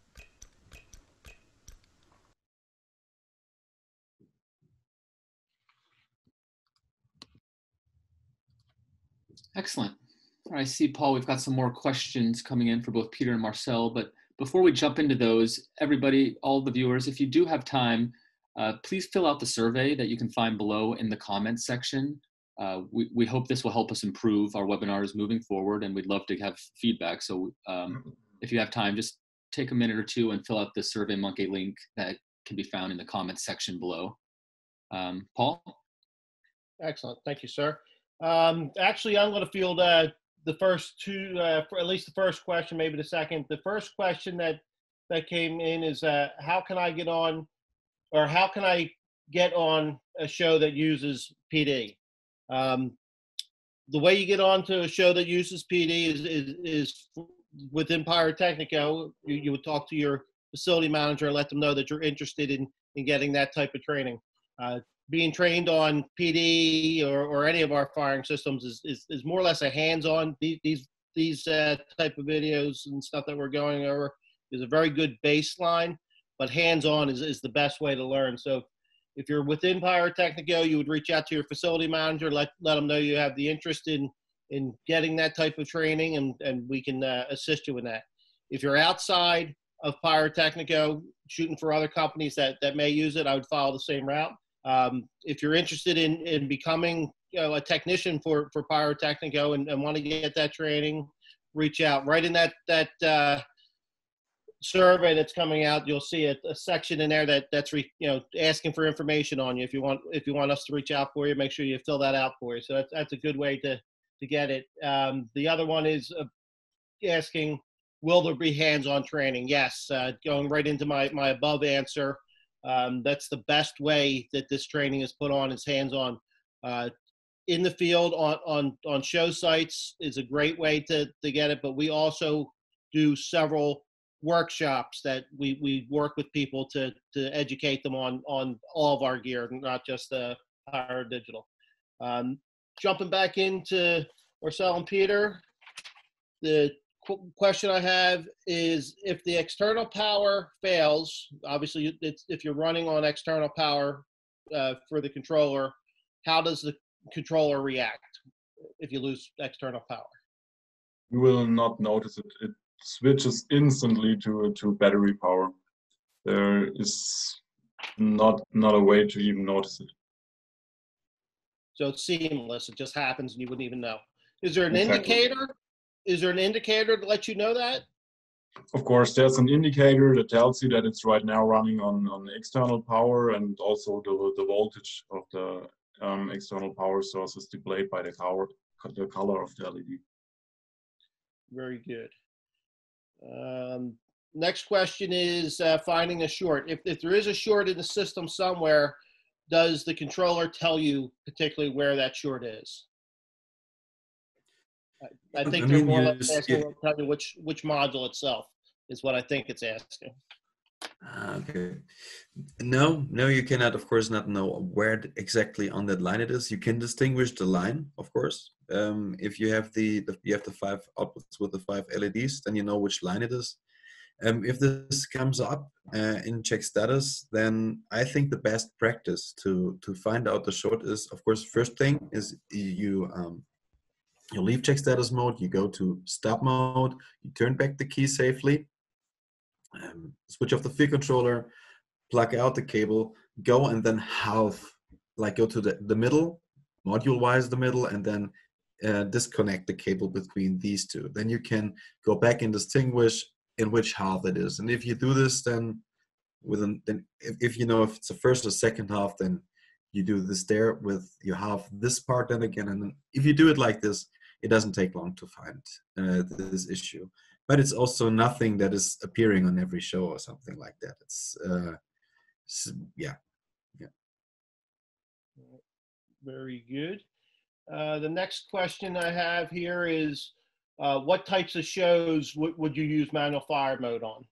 Excellent. I see, Paul, we've got some more questions coming in for both Peter and Marcel, but before we jump into those, everybody, all the viewers, if you do have time, uh, please fill out the survey that you can find below in the comments section. Uh, we, we hope this will help us improve our webinars moving forward, and we'd love to have feedback. So um, if you have time, just take a minute or two and fill out the SurveyMonkey link that can be found in the comments section below. Um, Paul? Excellent. Thank you, sir. Um, actually, I'm going to field uh, the first two, uh, for at least the first question, maybe the second. The first question that, that came in is, uh, how can I get on, or how can I get on a show that uses P D? Um, the way you get onto a show that uses P D is, is, is within Pyrotecnico. You, you would talk to your facility manager and let them know that you're interested in, in getting that type of training. Uh, being trained on P D or, or any of our firing systems is, is, is more or less a hands-on. These, these, these uh, type of videos and stuff that we're going over is a very good baseline, but hands-on is, is the best way to learn. So if you're within Pyrotecnico, you would reach out to your facility manager, let, let them know you have the interest in, in getting that type of training, and, and we can uh, assist you in that. If you're outside of Pyrotecnico, shooting for other companies that, that may use it, I would follow the same route. Um, if you're interested in, in becoming you know, a technician for, for Pyrotecnico and, and want to get that training, reach out. Right in that, that uh, survey that's coming out, you'll see a, a section in there that, that's re, you know, asking for information on you. If you want if you want us to reach out for you, make sure you fill that out for you. So that's, that's a good way to, to get it. Um, the other one is uh, asking, will there be hands-on training? Yes, uh, going right into my, my above answer. Um, that's the best way that this training is put on, is hands-on. Uh, in the field on, on, on show sites is a great way to, to get it, but we also do several workshops that we, we work with people to, to educate them on, on all of our gear, not just the Pyrodigital. Um, jumping back into Marcel and Peter, the question I have is, if the external power fails, obviously it's, if you're running on external power uh, for the controller, how does the controller react if you lose external power? You will not notice it. It switches instantly to, to battery power. There is not, not a way to even notice it. So it's seamless. It just happens and you wouldn't even know. Is there an Exactly. indicator? Is there an indicator to let you know that? Of course, there's an indicator that tells you that it's right now running on, on external power, and also the, the voltage of the um, external power source is displayed by the color, the color of the L E D. Very good. Um, next question is uh, finding a short. If, if there is a short in the system somewhere, does the controller tell you particularly where that short is? I, I think I they're mean, more or yes, less asking yeah. tell you which, which module itself is what I think it's asking. Okay. No, no, you cannot, of course, not know where exactly on that line it is. You can distinguish the line, of course. Um, if you have the, the you have the five outputs with the five L E Ds, then you know which line it is. Um, if this comes up uh, in check status, then I think the best practice to to find out the short is, of course, first thing is you um, you leave check status mode, you go to stop mode, you turn back the key safely. Um, switch off the field controller, plug out the cable, go and then half, like go to the, the middle, module-wise the middle, and then uh, disconnect the cable between these two. Then you can go back and distinguish in which half it is. And if you do this, then within, then if, if you know if it's the first or second half, then you do this there with you have this part then again, and then if you do it like this, it doesn't take long to find uh, this issue. But it's also nothing that is appearing on every show or something like that. It's uh, yeah, yeah. Very good. Uh, the next question I have here is, uh, what types of shows w would you use manual fire mode on?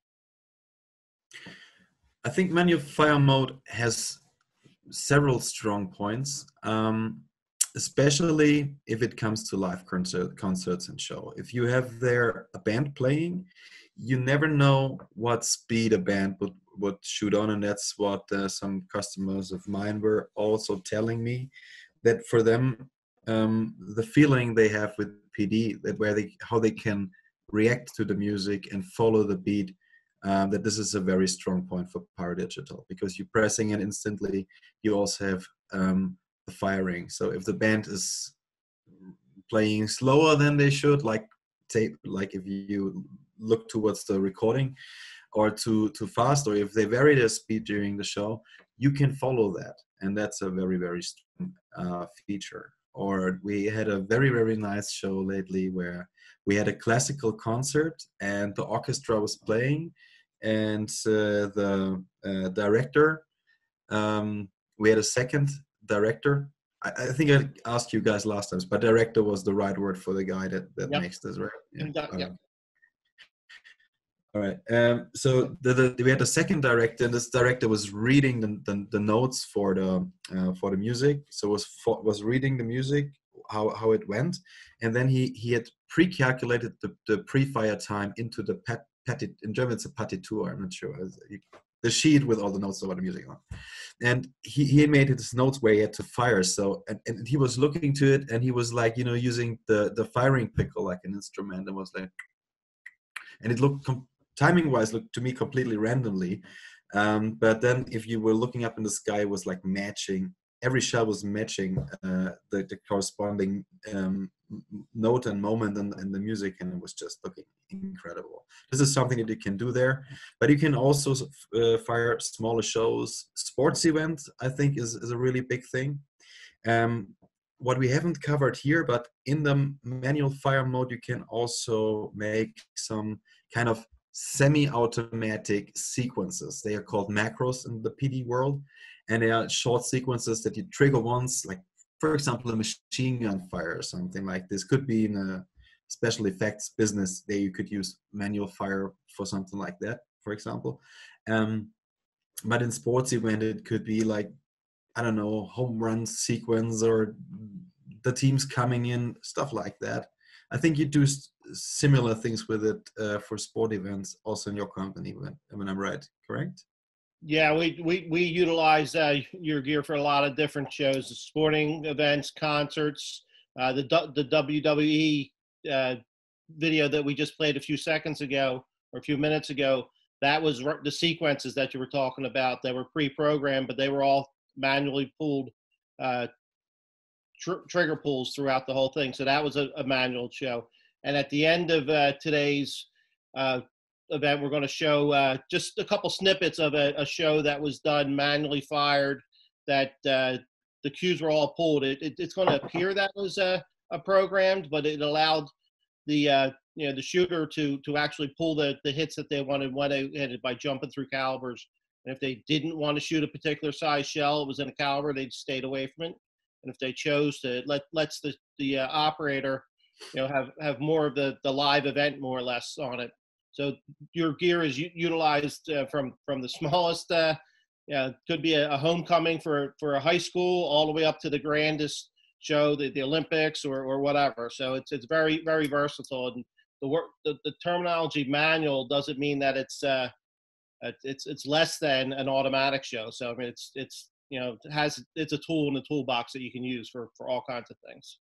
I think manual fire mode has several strong points, um, especially if it comes to live concert, concerts and show. If you have there a band playing, you never know what speed a band would, would shoot on, and that's what uh, some customers of mine were also telling me, that for them, um, the feeling they have with P D, that where they, how they can react to the music and follow the beat, um, that this is a very strong point for Pyrodigital, because you're pressing it instantly. You also have um, the firing. So if the band is playing slower than they should, like tape, like if you look towards the recording, or too too fast, or if they vary their speed during the show, you can follow that, and that's a very very strong uh, feature. Or we had a very very nice show lately where we had a classical concert and the orchestra was playing, and uh, the uh, director, um, we had a second director. I, I think I asked you guys last time, but director was the right word for the guy that, that Yep. makes this, right? Yeah. Yep. Um, all right. Um, so the, the, we had a second director, and this director was reading the, the, the notes for the uh, for the music. So was for, was reading the music, how how it went, and then he he had pre-calculated the, the pre-fire time into the pat, patit, in German it's a partitur. I'm not sure, the sheet with all the notes about the music on. And he he made his notes where he had to fire. So and, and he was looking to it, and he was like, you know, using the the firing pickle like an instrument, and was like, and it looked. Timing wise looked to me completely randomly, um, but then if you were looking up in the sky, it was like matching, every shell was matching uh, the, the corresponding um, note and moment in, in the music, and it was just looking incredible. This is something that you can do there, but you can also uh, fire smaller shows. Sports events, I think, is, is a really big thing. Um, what we haven't covered here, but in the manual fire mode, you can also make some kind of semi-automatic sequences. They are called macros in the P D world, and they are short sequences that you trigger once, like for example a machine gun fire or something like this. Could be in a special effects business there, you could use manual fire for something like that, for example. Um, but in sports event it could be like, I don't know, home run sequence, or the teams coming in, stuff like that. I think you do similar things with it uh, for sport events, also in your company, when, when I'm right, correct? Yeah, we we we utilize uh, your gear for a lot of different shows, sporting events, concerts. Uh, the the W W E uh, video that we just played a few seconds ago or a few minutes ago, that was the sequences that you were talking about. They were pre-programmed, but they were all manually pulled. Uh, Tr trigger pulls throughout the whole thing. So that was a, a manual show. And at the end of uh, today's uh, event, we're going to show uh, just a couple snippets of a, a show that was done manually fired, that uh, the cues were all pulled. It, it, it's going to appear that was uh, a programmed, but it allowed the uh, you know the shooter to to actually pull the, the hits that they wanted when they hit it by jumping through calibers. And if they didn't want to shoot a particular size shell, it was in a caliber, they stayed away from it. And if they chose to, let lets the the uh, operator, you know, have have more of the the live event more or less on it. So your gear is utilized uh, from from the smallest, uh, yeah, could be a, a homecoming for for a high school, all the way up to the grandest show, the, the Olympics or or whatever. So it's it's very very versatile. And the work the, the terminology manual doesn't mean that it's uh it's it's less than an automatic show. So I mean it's it's you know, it has, it's a tool in the toolbox that you can use for, for all kinds of things.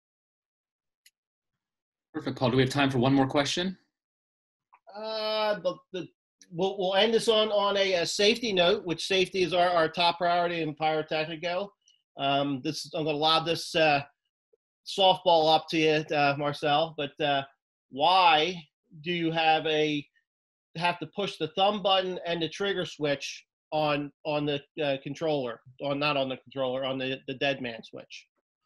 Perfect, Paul. Do we have time for one more question? Uh, the, the, we'll, we'll end this on, on a, a safety note, which safety is our, our top priority in Pyrotecnico. Um, this, I'm going to lob this uh, softball up to you, uh, Marcel, but uh, why do you have a have to push the thumb button and the trigger switch on on the uh, controller, on not on the controller, on the the dead man switch.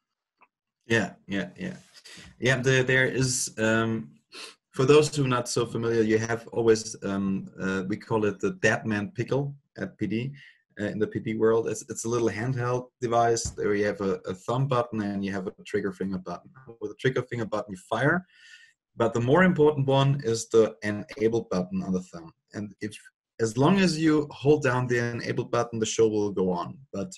Yeah, yeah, yeah, yeah. The, there is um, for those who are not so familiar, you have always um, uh, we call it the dead man pickle at P D. Uh, in the P D world, it's, it's a little handheld device. There you have a, a thumb button and you have a trigger finger button. With the trigger finger button, you fire. But the more important one is the enable button on the thumb. And if, as long as you hold down the enable button, the show will go on. But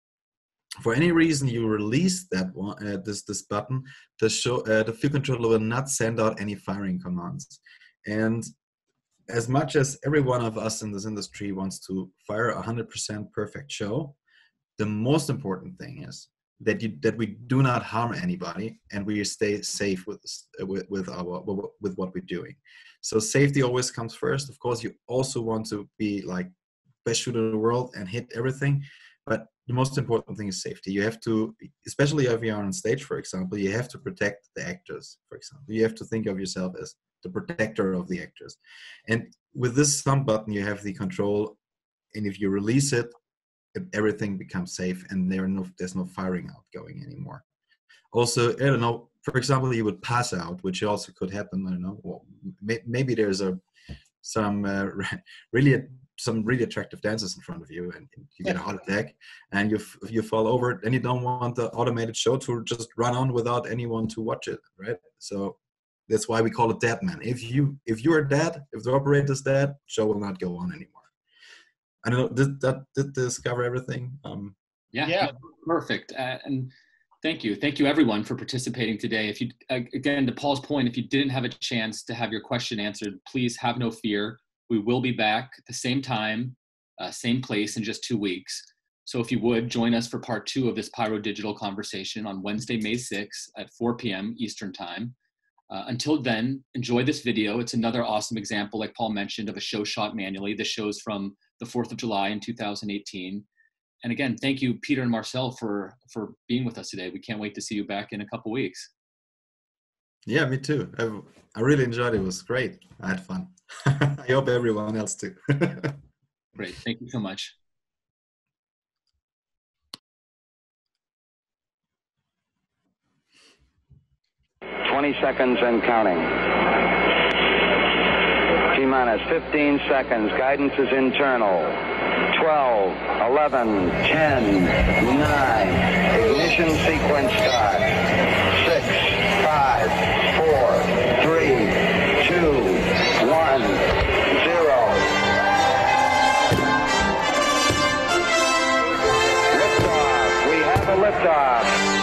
for any reason you release that one, uh, this this button, the show, uh, the field controller will not send out any firing commands. And as much as every one of us in this industry wants to fire a one hundred percent perfect show, the most important thing is that you that we do not harm anybody and we stay safe with with, with our with what we're doing. So safety always comes first. Of course, you also want to be like best shooter in the world and hit everything, but the most important thing is safety. You have to, especially if you are on stage, for example, you have to protect the actors. For example, you have to think of yourself as the protector of the actors. And with this thumb button, you have the control. And if you release it, everything becomes safe and there are no, there's no firing out going anymore. Also, I don't know, for example, you would pass out, which also could happen. I don't know. Well, may, maybe there's a some uh, really some really attractive dancers in front of you and you get a heart attack and you you fall over and you don't want the automated show to just run on without anyone to watch it, right? So that's why we call it dead man. If you if you are dead, if the operator's dead, show will not go on anymore. I don't know, did that did this cover everything? Um, yeah, yeah, perfect. Uh, and thank you, thank you everyone for participating today. If you again, to Paul's point, if you didn't have a chance to have your question answered, please have no fear. We will be back at the same time, uh, same place in just two weeks. So if you would, join us for part two of this Pyrodigital conversation on Wednesday, May sixth at four p m Eastern Time. Uh, until then, enjoy this video. It's another awesome example, like Paul mentioned, of a show shot manually. This show's from the fourth of July in two thousand eighteen. And again, thank you, Peter and Marcel, for, for being with us today. We can't wait to see you back in a couple weeks. Yeah, me too. I, I really enjoyed it. It was great. I had fun. I hope everyone else too. Great. Thank you so much. twenty seconds and counting. T-minus fifteen seconds. Guidance is internal. twelve, eleven, ten, nine. Ignition sequence start. six, five, four, three, two, one, zero. Liftoff. We have a liftoff.